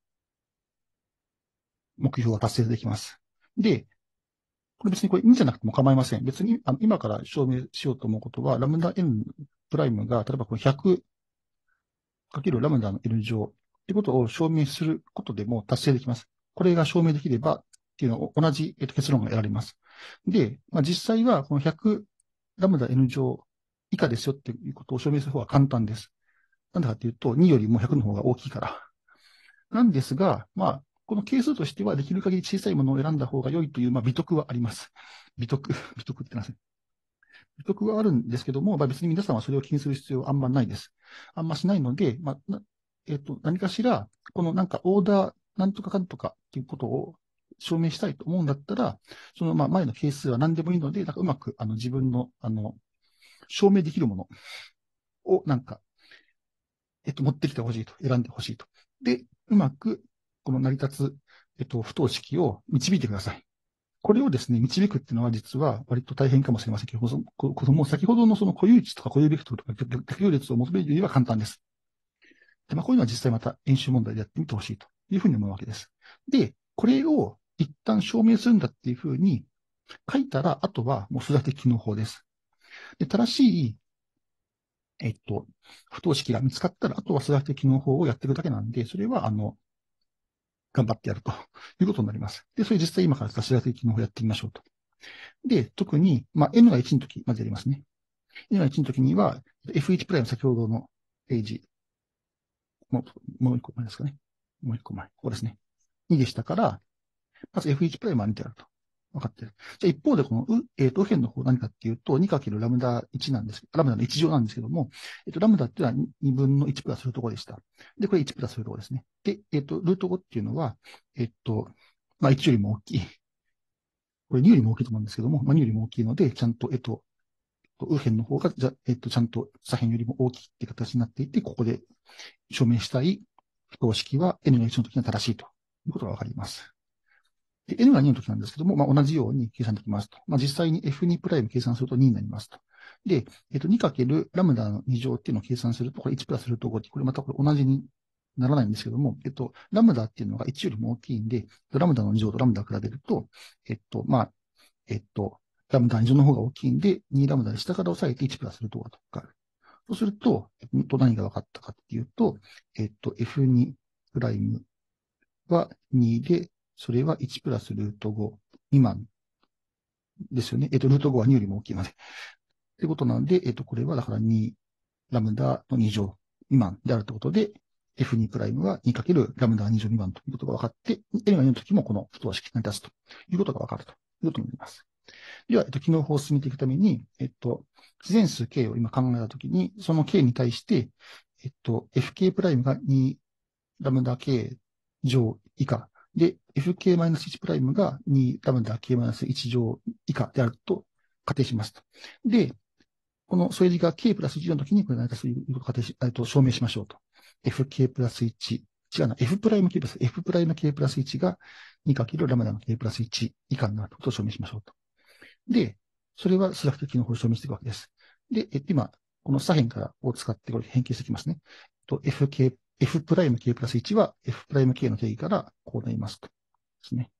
目標は達成できます。で、これ別にこれ2じゃなくても構いません。別に、今から証明しようと思うことは、ラムダ n プライムが、例えばこの100かけるラムダの n 乗ってことを証明することでも達成できます。これが証明できればっていうのを同じ結論が得られます。で、実際はこの100ラムダ n 乗以下ですよっていうことを証明する方が簡単です。なんでかっていうと、2よりも100の方が大きいから。なんですが、この係数としてはできる限り小さいものを選んだ方が良いという、美徳はあります。美徳、美徳ってなせ。美徳はあるんですけども、別に皆さんはそれを気にする必要はあんまないです。あんましないので、何かしら、このオーダー、なんとかかんとかっていうことを証明したいと思うんだったら、その前の係数は何でもいいので、うまく自分の証明できるものを持ってきてほしいと、選んでほしいと。で、うまく、この成り立つ、不等式を導いてください。これをですね、導くっていうのは実は割と大変かもしれませんけども、先ほどのその固有値とか固有ベクトルとか逆行列を求めるよりは簡単です。で、こういうのは実際また演習問題でやってみてほしいというふうに思うわけです。で、これを一旦証明するんだっていうふうに書いたら、あとはもう数学的機能法です。で、正しい、不等式が見つかったら、あとは数学的機能法をやっていくだけなんで、それは、頑張ってやるということになります。で、それ実際今から数学的機能法やってみましょうと。で、特に、n が1の時、まずやりますね。n が1の時には、f1 プライム先ほどのページ、もう一個前ですかね。もう一個前。ここですね。2でしたから、まず F1 プライムは2であると。分かってる。じゃあ一方でこの右辺の方何かっていうと、2× ラムダ1なんです。ラムダの1乗なんですけども、ラムダっていうのは2分の1プラスするところでした。で、これ1プラスするところですね。で、ルート5っていうのは、1よりも大きい。これ2よりも大きいと思うんですけども、2よりも大きいので、ちゃんと、右辺の方が、ちゃんと左辺よりも大きいっていう形になっていて、ここで証明したい不等式は n が1の時には正しいということがわかります。で、n が2の時なんですけども、同じように計算できますと。実際に f2 プライム計算すると2になりますと。で、2× ラムダの2乗っていうのを計算すると、これ1プラスルート5って、これまたこれ同じにならないんですけども、ラムダっていうのが1よりも大きいんで、ラムダの2乗とラムダを比べると、ラムダ2乗の方が大きいんで、2ラムダで下から押さえて1プラスルート5とか。そうすると、何が分かったかっていうと、F2 プライムは2で、それは1プラスルート5未満ですよね。ルート5は2よりも大きいので。ってことなんで、これはだから2ラムダの2乗未満であるということで、F2 プライムは 2× ラムダ2乗未満ということが分かって、N が2の時もこの不等式に出すということが分かるということになります。では、機能法を進めていくために、自然数 K を今考えたときに、その K に対して、FK プライムが2ラムダ K 乗以下で、FK-1 プライムが2ラムダ K-1 乗以下であると仮定しますと。で、この添え字が K プラス1の時にこれがそういうことを仮定証明しましょうと。FK プラス1。違うな。F プライム K プラス、F プライム K プラス1が 2× ラムダの K プラス1以下になることを証明しましょうと。で、それは数学的機能法を証明していくわけです。で、今、この左辺からを使ってこれ変形していきますね。F プライム K プラス1は F プライム K の定義からこうなりますと。ですね。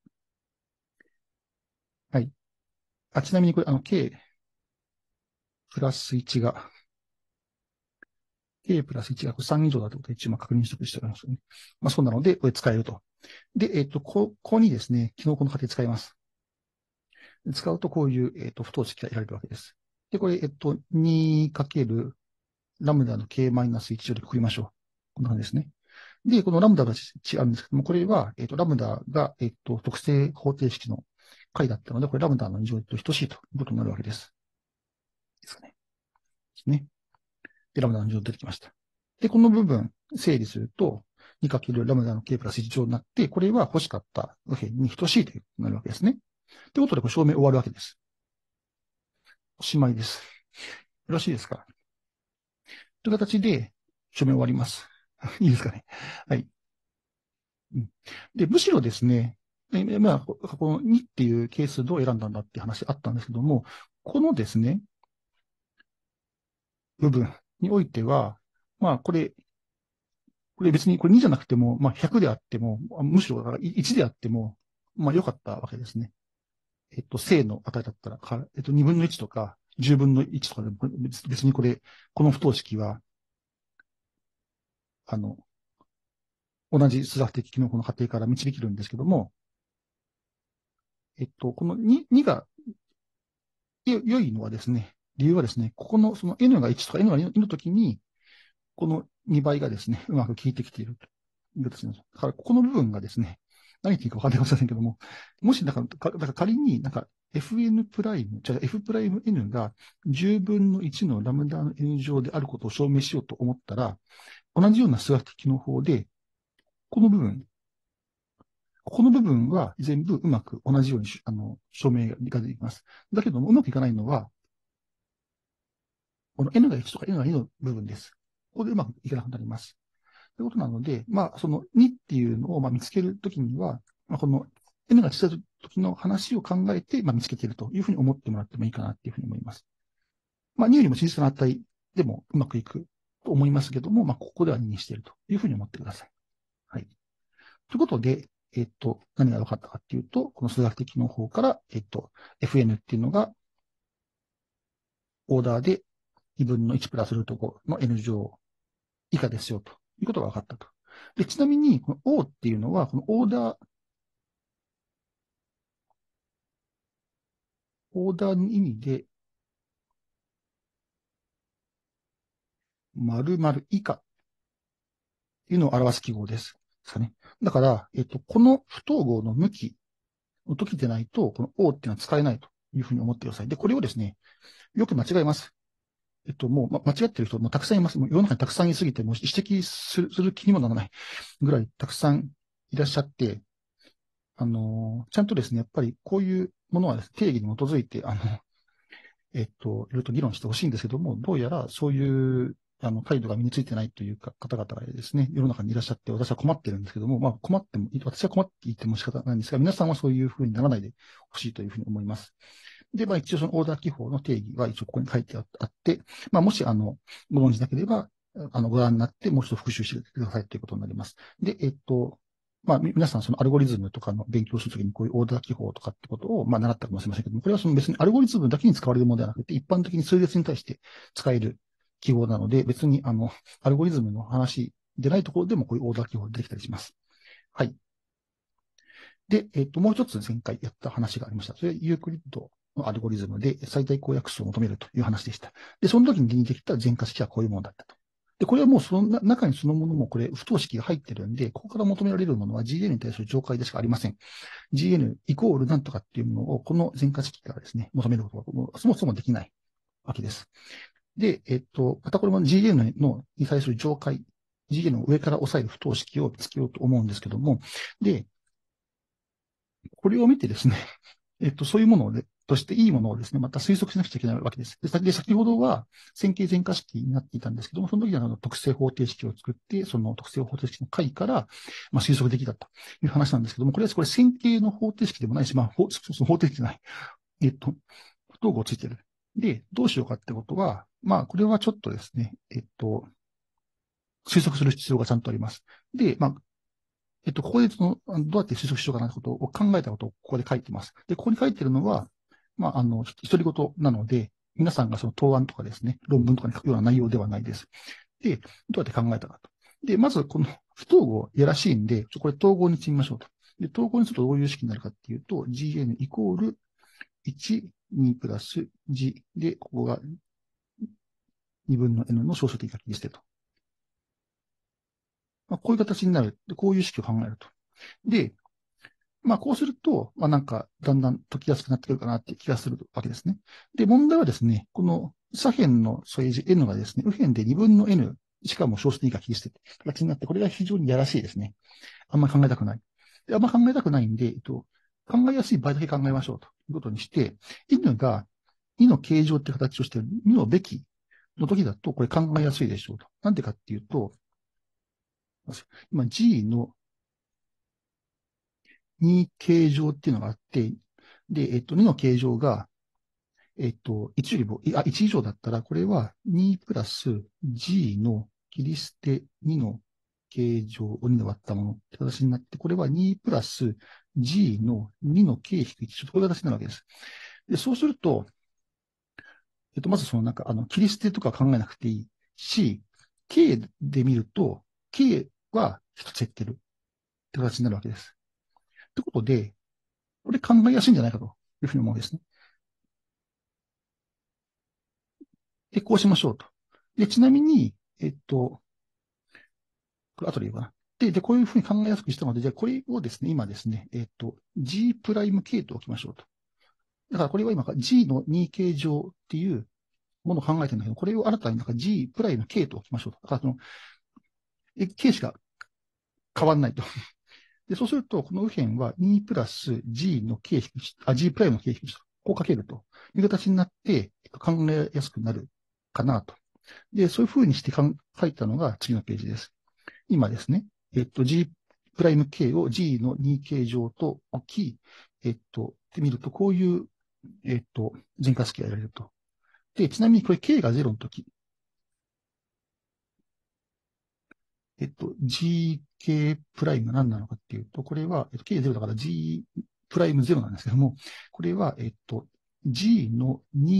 はい。ちなみにこれ、K プラス1が、K プラス1が3以上だということで一応確認しておく必要がありますよね。そうなので、これ使えると。で、ここにですね、昨日この過程使います。使うとこういう、不等式が得られるわけです。で、これ、2× ラムダの K-1 乗でくくりましょう。こんな感じですね。で、このラムダが違うんですけども、これは、ラムダが、特性方程式の解だったので、これラムダの2乗と等しいということになるわけです。ですかね。ですね。で、ラムダの2乗出てきました。で、この部分、整理すると、2× ラムダの K プラス1乗になって、これは欲しかった右辺に等しいということになるわけですね。ということで、これ証明終わるわけです。おしまいです。よろしいですかという形で、証明終わります。いいですかね。はい。で、むしろですね、この2っていう係数どう選んだんだって話あったんですけども、このですね、部分においては、これ別にこれ2じゃなくても、100であっても、むしろ1であっても、良かったわけですね。正の値だったら、2分の1とか10分の1とかでも、別にこの不等式は、あの、同じ数学的機能法の過程から導けるんですけども、この2が良いのはですね、理由はですね、ここのその n が1とか n が2の時に、この2倍がですね、うまく効いてきているという形なんです。だから、ここの部分がですね、何言っていいか分かりませんけども、もし、だから仮にfn プライム、じゃあ f プライム n が10分の1のラムダの n 乗であることを証明しようと思ったら、同じような数学的機能法で、この部分、ここの部分は全部うまく同じように証明ができます。だけども、うまくいかないのは、この n が1とか n が2の部分です。 ここでうまくいかなくなります。ということなので、その2っていうのを見つけるときには、この N が小さい時の話を考えて、見つけているというふうに思ってもらってもいいかなっていうふうに思います。2よりも小さな値でもうまくいくと思いますけども、ここでは2にしているというふうに思ってください。はい。ということで、何が分かったかっていうと、この数学的の方から、Fn っていうのが、オーダーで2分の1プラスルート5の N 乗以下ですよということが分かったと。で、ちなみに、この O っていうのは、このオーダーの意味で、〇〇以下っていうのを表す記号です。ですかね。だから、この不等号の向きの時でないと、この O っていうのは使えないというふうに思ってください。で、これをですね、よく間違えます。もう、間違ってる人もたくさんいます。もう世の中にたくさんいすぎて、もう指摘する気にもならないぐらいたくさんいらっしゃって、ちゃんとですね、やっぱりこういうものはですね、定義に基づいて、いろいろと議論してほしいんですけども、どうやらそういう、態度が身についてないというか、方々がですね、世の中にいらっしゃって、私は困ってるんですけども、困っても、私は困っていても仕方ないんですが、皆さんはそういうふうにならないでほしいというふうに思います。で、一応そのオーダー記法の定義は一応ここに書いてあって、もしご存知なければ、ご覧になってもう一度復習してくださいということになります。で、皆さんそのアルゴリズムとかの勉強するときにこういうオーダー記法とかってことを、習ったかもしれませんけども、これはその別にアルゴリズムだけに使われるものではなくて、一般的に数列に対して使える記号なので、別にアルゴリズムの話でないところでもこういうオーダー記法でできたりします。はい。で、もう一つ前回やった話がありました。それはユークリッドのアルゴリズムで最大公約数を求めるという話でした。で、その時にできた全化式はこういうものだったと。で、これはもうその中にそのものもこれ不等式が入ってるんで、ここから求められるものは GN に対する上階でしかありません。GN イコールなんとかっていうものをこの全化式からですね、求めることはそもそもできないわけです。で、またこれも GN に対する上階、GN を上から押さえる不等式をつけようと思うんですけども、で、これを見てですね、そういうものとしていいものをですね、また推測しなくちゃいけないわけです。で、先ほどは線形全化式になっていたんですけども、その時は特性方程式を作って、その特性方程式の解から、推測できたという話なんですけども、これ線形の方程式でもないし、方程式じゃない。不等号ついてる。で、どうしようかってことは、これはちょっとですね、推測する必要がちゃんとあります。で、ここでどうやって推測しようかなということを考えたことをここで書いてます。で、ここに書いてるのは、独り言なので、皆さんがその答案とかですね、論文とかに書くような内容ではないです。で、どうやって考えたかと。で、まずこの不等号やらしいんで、これ統合にしてみましょうと。で、統合にするとどういう式になるかっていうと、gn イコール1、2プラス g で、ここが2分の n の小数的な切り捨てと。こういう形になる。こういう式を考えると。で、こうすると、なんか、だんだん解きやすくなってくるかなって気がするわけですね。で、問題はですね、この左辺の添え字 n がですね、右辺で2分の n、しかも小数点以下切り捨てて形になって、これが非常にやらしいですね。あんまり考えたくない。で、あんまり考えたくないんで、考えやすい場合だけ考えましょうということにして、n が2の形状って形をしている2のべきの時だと、これ考えやすいでしょうと。なんでかっていうと、今 g の2形状っていうのがあって、で、2の形状が、1よりも、1以上だったら、これは2プラス g の切り捨て2の形状を2で割ったものって形になって、これは2プラス g の2の k 引く1、こういう形になるわけです。で、そうすると、まずその切り捨てとか考えなくていいし、k で見ると、k は一つ減ってるって形になるわけです。ってことで、これ考えやすいんじゃないかというふうに思うんですね。で、こうしましょうと。で、ちなみに、これ後で言うかな。で、こういうふうに考えやすくしたので、じゃあこれをですね、今ですね、g プライム k と置きましょうと。だからこれは今、g の2形状っていうものを考えてるんだけど、これを新たにg プライム k と置きましょうと。だからその、k しか変わんないと。で、そうすると、この右辺は2プラス g の k 引くg プライムの k 引くこうかけるという形になって考えやすくなるかなとで、そういうふうにして書いたのが次のページです。今ですね、G プライム K を G の2形状と置き、って見ると、こういう、全化式が得られると。で、ちなみにこれ K が0の時、GK プライムが何なのかっていうと、これは、K0 だから G プライム0なんですけども、これは、G の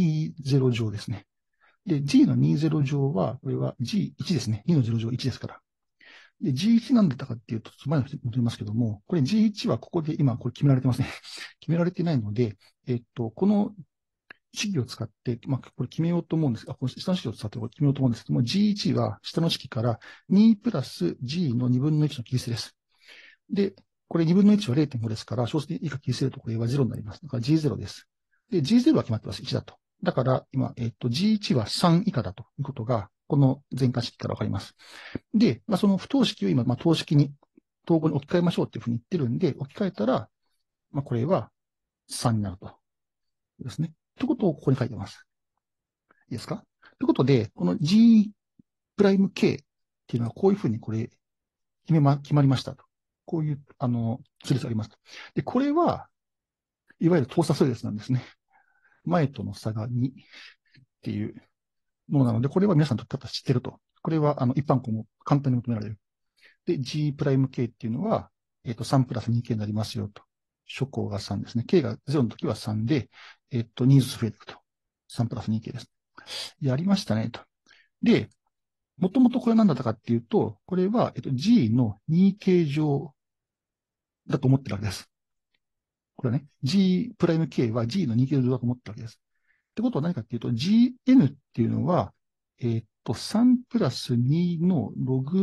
20乗ですね。で、G の20乗は、これは G1 ですね。2の0乗1ですから。で、G1 なんだったかっていうと、前に戻りますけども、これ G1 はここで今これ決められてますね。決められてないので、この式を使って、まあ、これ決めようと思うんですが、この下の式を使ってこれ決めようと思うんですけども、G1 は下の式から2プラス G の2分の1の切り捨てです。で、これ2分の1は 0.5 ですから、小数点以下切り捨てるとこれは0になります。だから G0 です。で、G0 は決まってます。1だと。だから今、G1 は3以下だということが、この全化式からわかります。で、まあ、その不等式を今、まあ、等式に、統合に置き換えましょうっていうふうに言ってるんで、置き換えたら、まあ、これは3になると。ですね。ということをここに書いてます。いいですか？ということで、この G プライム K っていうのはこういうふうにこれ決まりましたと。こういう、数列がありますと。で、これは、いわゆる等差数列なんですね。前との差が2っていうものなので、これは皆さんと知ってると。これは、一般項も簡単に求められる。で、G プライム K っていうのは、3プラス 2K になりますよと。初項が3ですね。K が0の時は3で、2ずつ増えていくと。3プラス 2K です。やりましたねと。で、もともとこれ何だったかっていうと、これは、G の2形状だと思ってるわけです。これはね、G プライム K は G の2形状だと思ってるわけです。ってことは何かっていうと、GN っていうのは、3プラス2のログ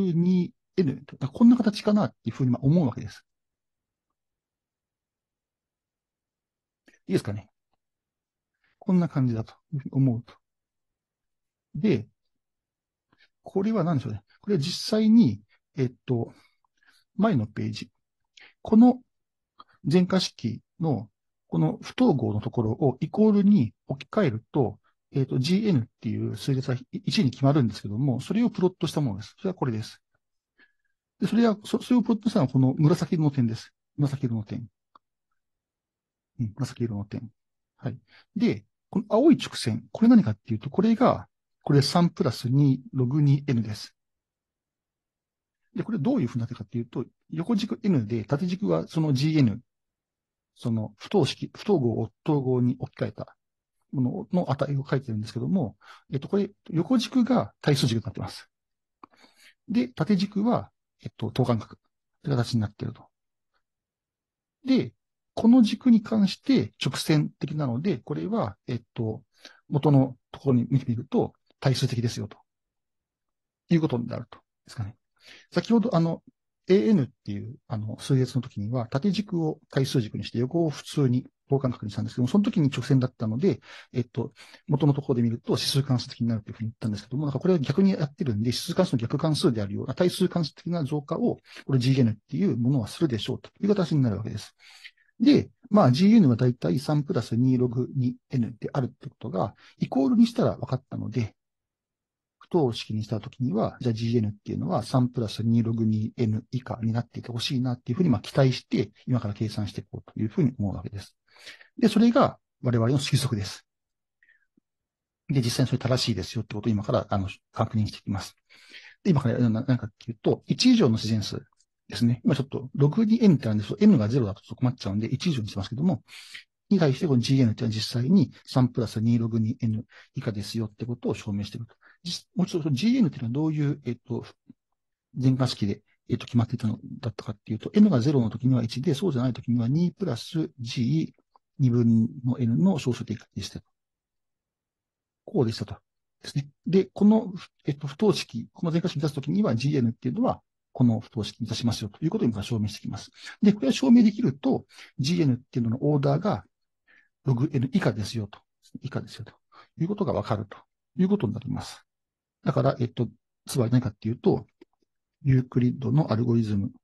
2N、こんな形かなっていうふうに思うわけです。いいですかね。こんな感じだと思うと。で、これは何でしょうね。これは実際に、前のページ。この全化式のこの不等号のところをイコールに置き換えると、GN っていう数列は1に決まるんですけども、それをプロットしたものです。それはこれです。で、それをプロットしたのはこの紫色の点です。紫色の点。紫色の点。はい。で、この青い直線、これ何かっていうと、これ3プラス2ログ 2n です。で、これどういうふうになってるかっていうと、横軸 n で、縦軸はその gn、その不等号を等号に置き換えたものの値を書いてるんですけども、これ、横軸が対数軸になってます。で、縦軸は、等間隔という形になっていると。で、この軸に関して直線的なので、これは、元のところに見てみると、対数的ですよということになると。ですかね。先ほど、AN っていう、数列の時には、縦軸を対数軸にして、横を普通に等間隔にしたんですけども、その時に直線だったので、元のところで見ると指数関数的になるというふうに言ったんですけども、なんかこれは逆にやってるんで、指数関数の逆関数であるような対数関数的な増加を、これ GN っていうものはするでしょうという形になるわけです。で、まあ GN はだいたい3プラス2ログ 2n であるってことが、イコールにしたら分かったので、不等式にしたときには、じゃあ GN っていうのは3プラス2ログ 2n 以下になっていてほしいなっていうふうにまあ期待して、今から計算していこうというふうに思うわけです。で、それが我々の推測です。で、実際にそれ正しいですよってことを今から確認していきます。で、今から何かっていうと、1以上の自然数ですね。今ちょっと 62n ってあるんですけど、n が0だと困っちゃうんで、1以上にしてますけども、に対してこの GN っていうのは実際に3プラス2ログ 2n 以下ですよってことを証明していると。もう一度 GN っていうのはどういう、全化式で、決まっていたのだったかっていうと、n が0の時には1で、そうじゃない時には2プラス g2 分の n の小数点以下でしたと。こうでしたと。ですね。で、この、不等式、この全化式に出すときには GN っていうのは、この不等式に出しますよということを今から証明していきます。で、これを証明できると、GN っていうののオーダーがログ N 以下ですよと。以下ですよということがわかるということになります。だから、つまり何かっていうと、ユークリッドのアルゴリズム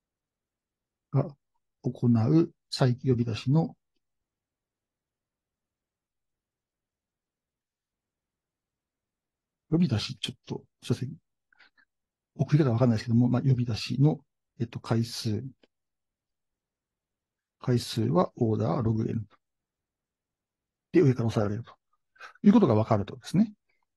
が行う再起呼び出しの呼び出し、ちょっと、すいません。送り方わかんないですけども、まあ、呼び出しの、回数はオーダーログ N で上から押さえられるということがわかるとですね。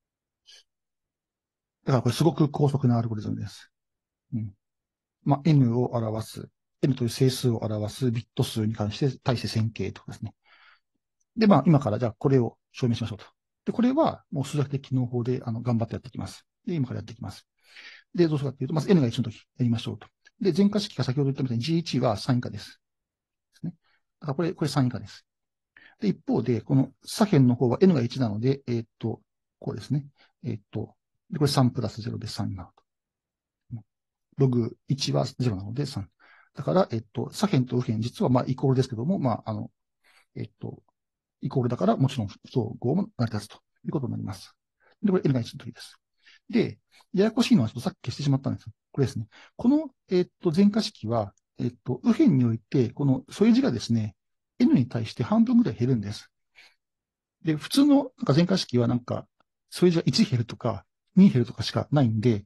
だからこれすごく高速なアルゴリズムです。うん。まあ、N を表す、N という整数を表すビット数に関して対して線形とかですね。で、まあ、今からじゃあこれを証明しましょうと。で、これはもう数学的機能法で頑張ってやっていきます。で、今からやっていきます。で、どうするかというと、まず N が1の時やりましょうと。で、前科式が先ほど言ったみたいに G1 は3以下です。ですね。だからこれ3以下です。で、一方で、この左辺の方は N が1なので、こうですね。でこれ3プラス0で3になると。ログ1は0なので3。だから、左辺と右辺、実はまあイコールですけども、まあ、えっと、イコールだから、もちろん不相合も成り立つということになります。で、これ N が1の時です。で、ややこしいのはちょっとさっき消してしまったんです。これですね。この、前科式は、右辺において、この添え字がですね、N に対して半分ぐらい減るんです。で、普通のなんか前科式はなんか、添え字が1減るとか、2減るとかしかないんで、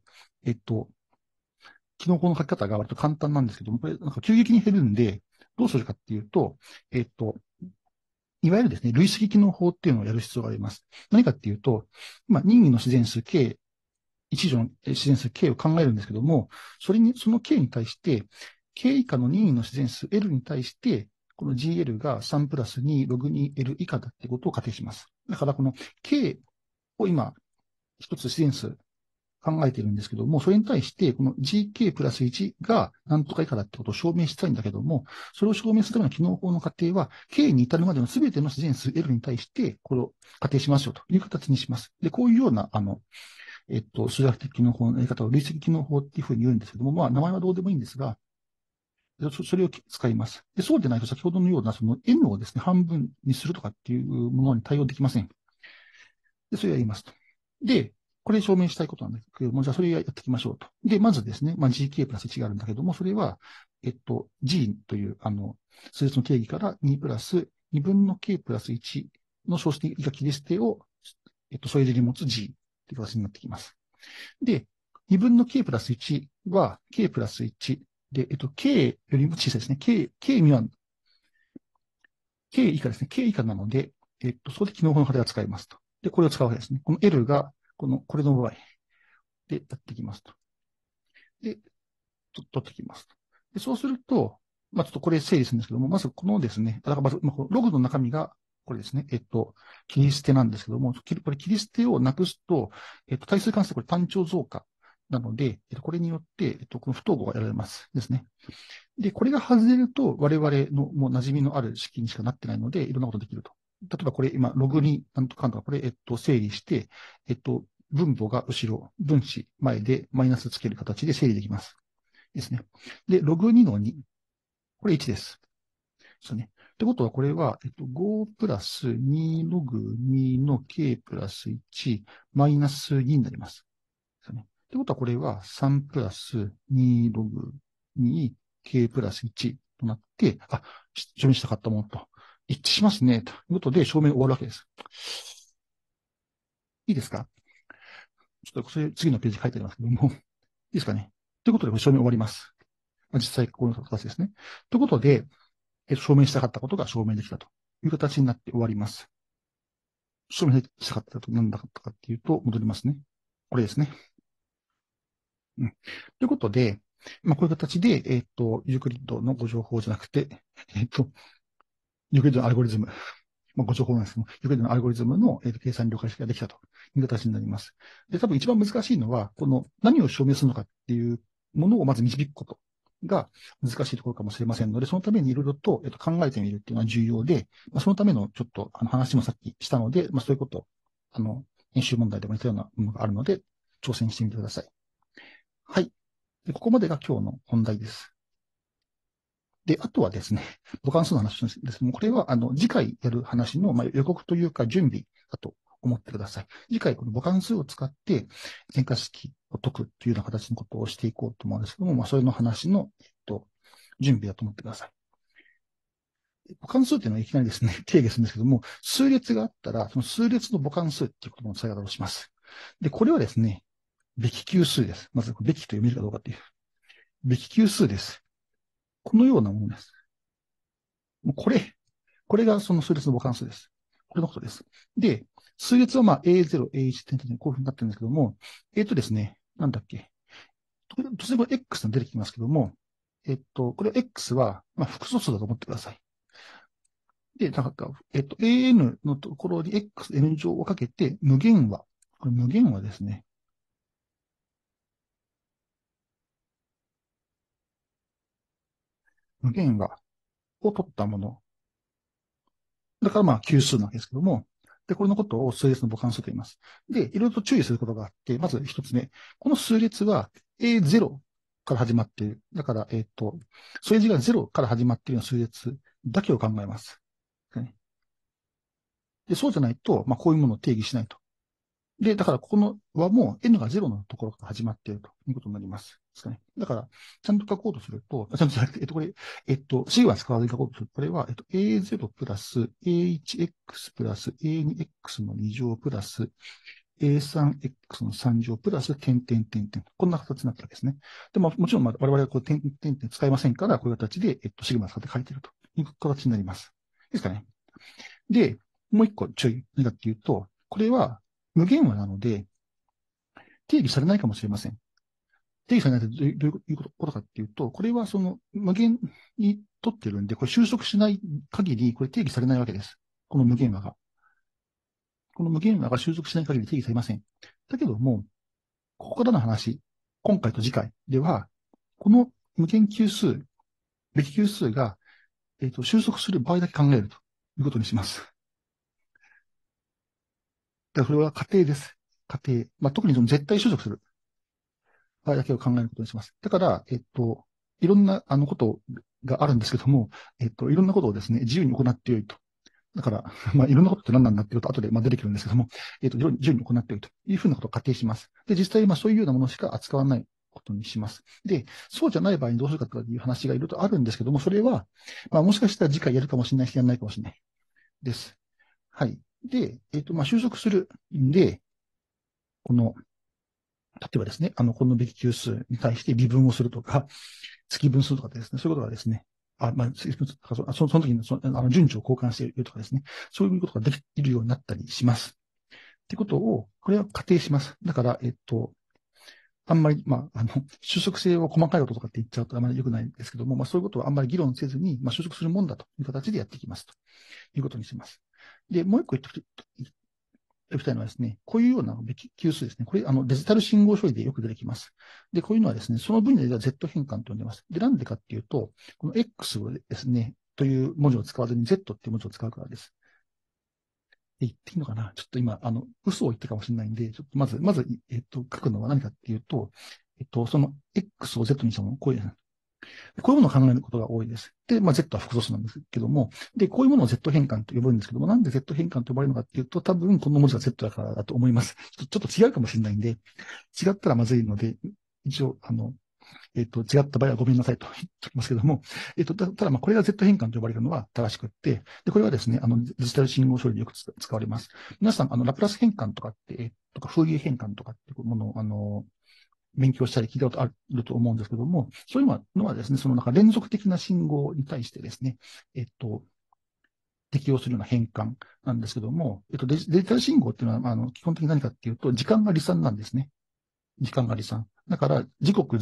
キノコの書き方が割と簡単なんですけども、これなんか急激に減るんで、どうするかっていうと、いわゆるですね、累積機能法っていうのをやる必要があります。何かっていうと、今、任意の自然数 K、一乗の自然数 K を考えるんですけども、その K に対して、K 以下の任意の自然数 L に対して、この GL が3プラス2ログ 2L 以下だってことを仮定します。だからこの K を今、一つ自然数考えているんですけども、それに対して、この GK プラス1が何とか以下だってことを証明したいんだけども、それを証明するための機能法の過程は、K に至るまでの全ての自然数 L に対して、これを仮定しますよという形にします。で、こういうような、数学的機能法のやり方を累積機能法っていうふうに言うんですけども、まあ、名前はどうでもいいんですが、それを使います。で、そうでないと先ほどのような、その N をですね、半分にするとかっていうものに対応できません。で、それをやりますと。で、これ証明したいことなんですけども、じゃあそれやっていきましょうと。で、まずですね、まあ、GK プラス1があるんだけども、それは、G という、数列の定義から2プラス2分の K プラス1の小子的が切り捨てを、添え字に持つ G という形になってきます。で、2分の K プラス1は K プラス1で、K よりも小さいですね。K には、K 以下ですね。K 以下なので、そこで機能法の仮が使えますと。で、これを使うわけですね。この L が、これの場合でやっていきますと。で、取ってきますと。で、そうすると、まあ、ちょっとこれ整理するんですけども、まずこのですね、だからまず、ログの中身が、これですね、切り捨てなんですけども、これ切り捨てをなくすと、対数関数これ単調増加なので、これによって、この不等号が得られますですね。で、これが外れると、我々のもう馴染みのある式にしかなってないので、いろんなことできると。例えばこれ今、ログになんとかんとか、これ、整理して、分母が後ろ、分子前でマイナスつける形で整理できます。ですね。で、ログ2の2。これ1です。ですね。ってことは、これは、5プラス2ログ2の k プラス1マイナス2になります。ですね。ってことは、これは3プラス2ログ2 k プラス1となって、証明したかったものと一致しますね。ということで、証明終わるわけです。いいですか？ちょっとそれ次のページ書いてありますけども。いいですかね？ということで、証明終わります。実際こういう形ですね。ということで、証明したかったことが証明できたという形になって終わります。証明したかったこと何だったかっていうと、戻りますね。これですね。うん。ということで、まあ、こういう形で、ユークリッドのご情報じゃなくて、ユークリッドのアルゴリズム、まあ、ご情報なんですけども、ユークリッドのアルゴリズムの、計算了解式ができたという形になります。で、多分一番難しいのは、この何を証明するのかっていうものをまず導くことが難しいところかもしれませんので、そのためにいろいろと、考えてみるっていうのは重要で、まあ、そのためのちょっと話もさっきしたので、まあ、そういうこと、演習問題でも似たようなものがあるので、挑戦してみてください。はい。で、ここまでが今日の本題です。で、あとはですね、母関数の話ですけども、これは、次回やる話の、まあ、予告というか準備だと思ってください。次回、この母関数を使って、変化式を解くというような形のことをしていこうと思うんですけども、まあ、それの話の、準備だと思ってください。母関数っていうのはいきなりですね、定義するんですけども、数列があったら、その数列の母関数っていうことの使い方をします。 で、これはですね、べき級数です。まず、べきと読めるかどうかっていう。べき級数です。このようなものです。もうこれがその数列の母関数です。これのことです。で、数列はまあ A0、A1 点々こういうふうになってるんですけども、ですね、なんだっけ。突然これ X が出てきますけども、これ X は、まあ、複素数だと思ってください。で、なんか、AN のところに XN 乗をかけて、無限和。これ無限和ですね。無限和を取ったもの。だからまあ、級数なわけですけども、で、これのことを数列の母関数と言います。で、いろいろと注意することがあって、まず一つ目。この数列は A0 から始まっている。だから、数字が0から始まっているような数列だけを考えます。で、そうじゃないと、まあ、こういうものを定義しないと。で、だからここの和も n が0のところから始まっているということになります。ですかね。だから、ちゃんと書こうとすると、ちゃんと、これ、シグマ使わずに書こうとすると、これは、A0 プラス A1x プラス A2x の2乗プラス A3x の3乗プラス点点点点。こんな形になったわけですね。でも、もちろん、我々はこう点点点使いませんから、こういう形で、シグマ使って書いているという形になります。ですかね。で、もう一個注意。何かっていうと、これは無限和なので、定義されないかもしれません。定義されないとどういうことかっていうと、これはその無限にとってるんで、これ収束しない限り、これ定義されないわけです。この無限和が。この無限和が収束しない限り定義されません。だけども、ここからの話、今回と次回では、この無限級数、べき級数が、収束する場合だけ考えるということにします。だからこれは仮定です。仮定。まあ、特にその絶対収束する場合だけを考えることにします。だから、いろんな、ことがあるんですけども、いろんなことをですね、自由に行ってよいと。だから、まあ、いろんなことって何なんだっていうと、後で、まあ、出てくるんですけども、自由に行ってよいというふうなことを仮定します。で、実際、まあ、そういうようなものしか扱わないことにします。で、そうじゃない場合にどうするかという話がいろいろとあるんですけども、それは、まあ、もしかしたら次回やるかもしれないし、やらないかもしれないです。はい。で、まあ、収束するんで、この、例えばですね、このべき級数に対して微分をするとか、積分するとかですね、そういうことがですね、まあ、積分とかその時に順序を交換しているとかですね、そういうことができるようになったりします。ってことを、これは仮定します。だから、あんまり、まあ、収束性を細かいこととかって言っちゃうとあまり良くないんですけども、まあ、そういうことはあんまり議論せずに、まあ、収束するもんだという形でやっていきますということにします。で、もう一個言っておきたいのはですね、こういうような級数ですね。これ、デジタル信号処理でよく出てきます。で、こういうのはですね、その分野では Z 変換と呼んでます。で、なんでかっていうと、この X をですね、という文字を使わずに Z っていう文字を使うからです。で言っていいのかなちょっと今、嘘を言ったかもしれないんで、ちょっとまず、書くのは何かっていうと、その X を Z にしたもの、こういうものを考えることが多いです。で、まあ、Z は複素数なんですけども、で、こういうものを Z 変換と呼ぶんですけども、なんで Z 変換と呼ばれるのかっていうと、多分この文字が Z だからだと思います。ちょっと違うかもしれないんで、違ったらまずいので、一応、違った場合はごめんなさいと言っておきますけども、ただ、まあ、これが Z 変換と呼ばれるのは正しくって、で、これはですね、デジタル信号処理でよく使われます。皆さん、ラプラス変換とかって、フーリエ変換とかっていうものを、勉強したり聞いたことあると思うんですけども、そういうのはですね、そのなんか連続的な信号に対してですね、適用するような変換なんですけども、デジタル信号っていうのは、基本的に何かっていうと、時間が離散なんですね。時間が離散。だから、時刻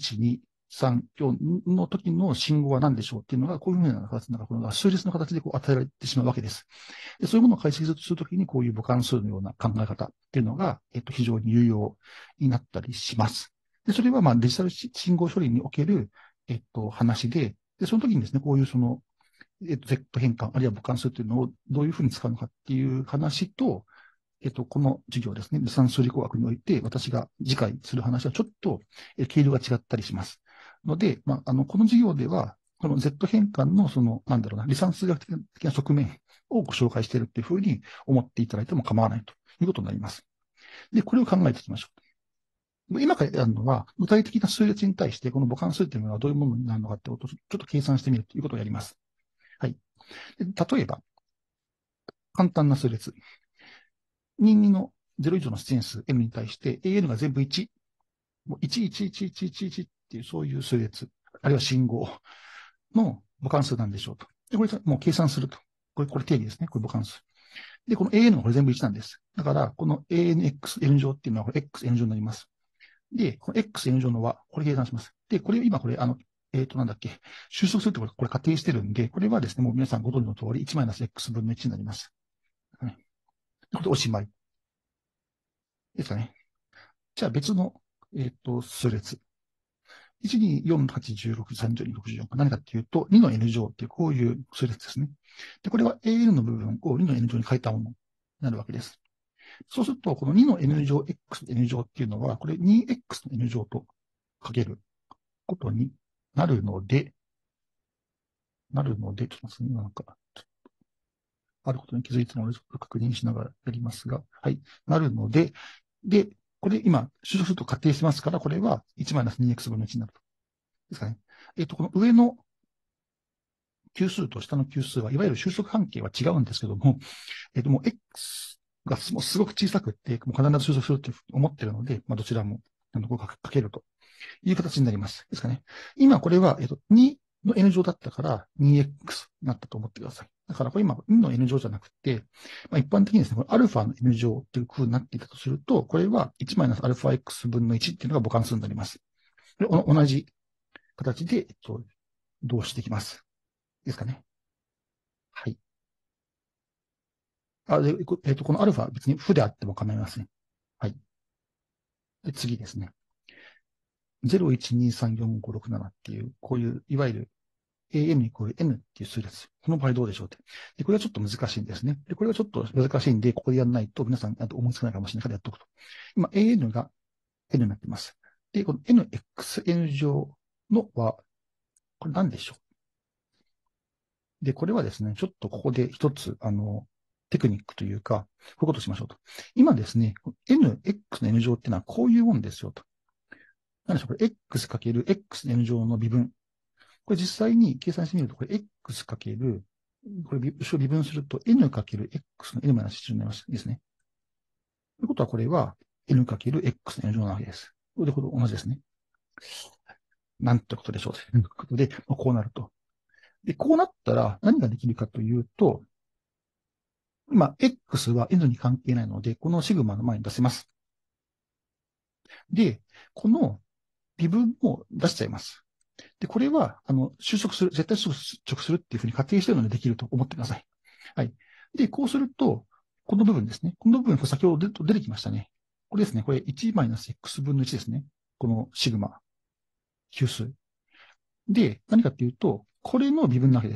0、1、2、3、4の時の信号は何でしょうっていうのが、こういうふうな形のこの数列の形でこう与えられてしまうわけです。で、そういうものを解析するときに、こういう母関数のような考え方っていうのが、非常に有用になったりします。で、それは、まあ、デジタル信号処理における、話で、その時にですね、こういうその、Z 変換、あるいは母関数っていうのをどういうふうに使うのかっていう話と、この授業ですね、算数理工学において、私が次回する話はちょっと、経路が違ったりします。ので、まあ、この授業では、この Z 変換のその、なんだろうな、離散数学的な側面をご紹介しているっていうふうに思っていただいても構わないということになります。で、これを考えていきましょう。今からやるのは、具体的な数列に対して、この母関数というのはどういうものになるのかってことをちょっと計算してみるということをやります。はい。で例えば、簡単な数列。22の 0以上の出演数 n に対して an が全部1、もう11111っていうそういう数列、あるいは信号の母関数なんでしょうと。で、これもう計算すると。これ定義ですね。これ母関数。で、この an がこれ全部1なんです。だから、この anxn 乗っていうのはこれ xn 乗になります。で、この xn 乗の和、これ計算します。で、これ今これ、なんだっけ、収束するってこれ仮定してるんで、これはですね、もう皆さんご存知の通り、1-x 分の1になります。ね、これでおしまい。ですかね。じゃあ別の、数列。1、2、4、8、16、32、64。何かっていうと、2の n 乗っていう、こういう数列ですね。で、これは an の部分を2の n 乗に変えたものになるわけです。そうすると、この2の n 乗、x の n 乗っていうのは、これ 2x の n 乗とかけることになるので、ちょっと待ってね、なんか、あることに気づいたので、ちょっと確認しながらやりますが、はい、なるので、で、これ今、収束すると仮定してますから、これは 1-2x 分の1になると。ですかね。この上の級数と下の級数は、いわゆる収束半径は違うんですけども、もう x がもうすごく小さくって、もう必ず収束すると思っているので、どちらも、かけるという形になります。ですかね。今これは、2の n 乗だったから 2x になったと思ってください。だからこれ今2の n 乗じゃなくて、一般的にですね、これ α の n 乗っていう風になっていたとすると、これは 1-αx 分の1っていうのが母関数になります。同じ形で、動していきます。ですかね。はい。で、この α は別に負であっても構いません。はい。で、次ですね。0123456っていう、こういう、いわゆる am イコール n っていう数列。この場合どうでしょうって。で、これはちょっと難しいんですね。で、これはちょっと難しいんで、ここでやらないと皆さん思いつかないかもしれないからやっておくと。今、an が n になってます。で、この nxn 乗のは、これ何でしょう。で、これはですね、ちょっとここで一つ、テクニックというか、こういうことをしましょうと。今ですね、x の n 乗っていうのはこういうもんですよと。何でしょう、これ x かける x の n 乗の微分。これ実際に計算してみると、これ x かける、これ後ろ微分すると n かける x の n-1 になります。ですね。ということはこれは n かける x の n 乗なわけです。これ同じですね。なんてことでしょう。ということで、こうなると。で、こうなったら何ができるかというと、今、x は n に関係ないので、このシグマの前に出せます。で、この微分も出しちゃいます。で、これは、収束する、絶対収束するっていうふうに仮定しているのでできると思ってください。はい。で、こうすると、この部分ですね。この部分、先ほど出てきましたね。これですね。これ 1-x 分の1ですね。このシグマ、級数。で、何かっていうと、これの微分なわけです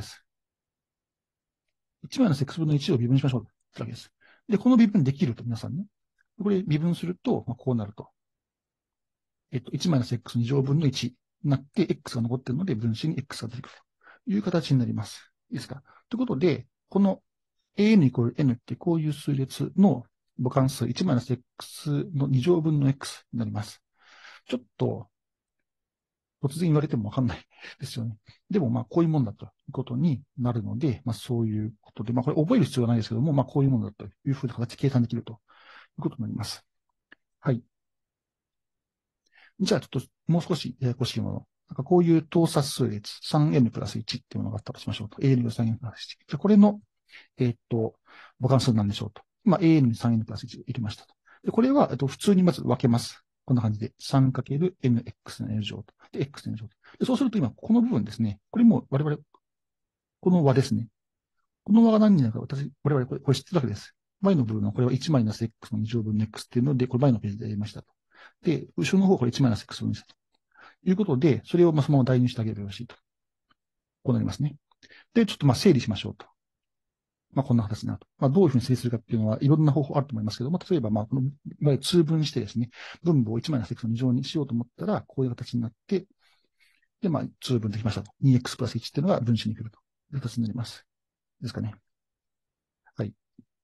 。1-x 分の1を微分しましょうってわけです。で、この微分できると皆さんね。これ微分すると、こうなると。1-x2 乗分の1になって、x が残っているので、分子に x が出てくるという形になります。いいですか。ということで、この an イコール n ってこういう数列の母関数 1-x の2乗分の x になります。ちょっと、突然言われてもわかんないですよね。でも、こういうもんだということになるので、そういうことで、これ覚える必要はないですけども、こういうものだというふうな形で計算できるということになります。はい。じゃあちょっともう少しややこしいもの。こういう等差数列 3n プラス1っていうものがあったとしましょうと。an が 3n プラス1。これの、母関数なんでしょうと。今 an に 3n プラス1入れましたと。で、これは、普通にまず分けます。こんな感じで 3×nx の n 乗と。で、x の n 乗と。で、そうすると今、この部分ですね。これも我々、この和ですね。この和が何になるか我々これ知ってるわけです。y の部分はこれは 1-x の2乗分の x っていうので、これ前のページでやりましたと。で、後ろの方これ 1-x 分にしたと。いうことで、それをそのまま代入してあげればよろしいと。こうなりますね。で、ちょっと整理しましょうと。こんな形になると。どういうふうに整理するかっていうのは、いろんな方法あると思いますけども、例えば、この、いわゆる通分してですね、分母を1-x の2乗にしようと思ったら、こういう形になって、で、通分できましたと。2x プラス1っていうのが分子に来るという形になります。ですかね。はい。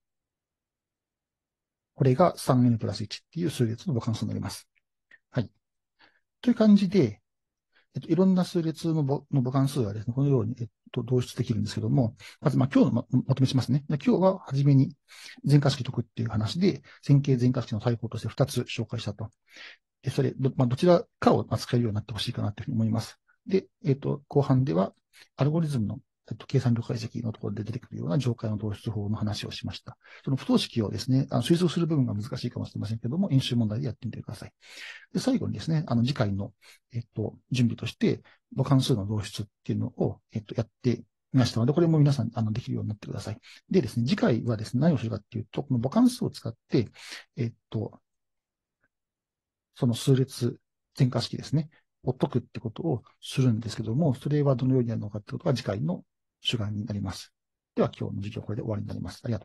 これが 3n プラス1っていう数列の母関数になります。はい。という感じで、 いろんな数列の母関数はですね、このように、導出できるんですけども、まず、今日のまとめしますね。今日は、はじめに、全化式解くっていう話で、線形全化式の対法として2つ紹介したと。それ、どちらかを扱えるようになってほしいかなというふうに思います。で、後半では、アルゴリズムの、計算量解析のところで出てくるような上階の導出法の話をしました。その不等式をですね、推測する部分が難しいかもしれませんけども、演習問題でやってみてください。で、最後にですね、次回の、準備として、母関数の導出っていうのを、やってみましたので、これも皆さん、できるようになってください。でですね、次回はですね、何をするかっていうと、この母関数を使って、その数列全化式ですね、を解くってことをするんですけども、それはどのようにやるのかってことは次回の主眼になります。では今日の授業はこれで終わりになります。ありがとうございます。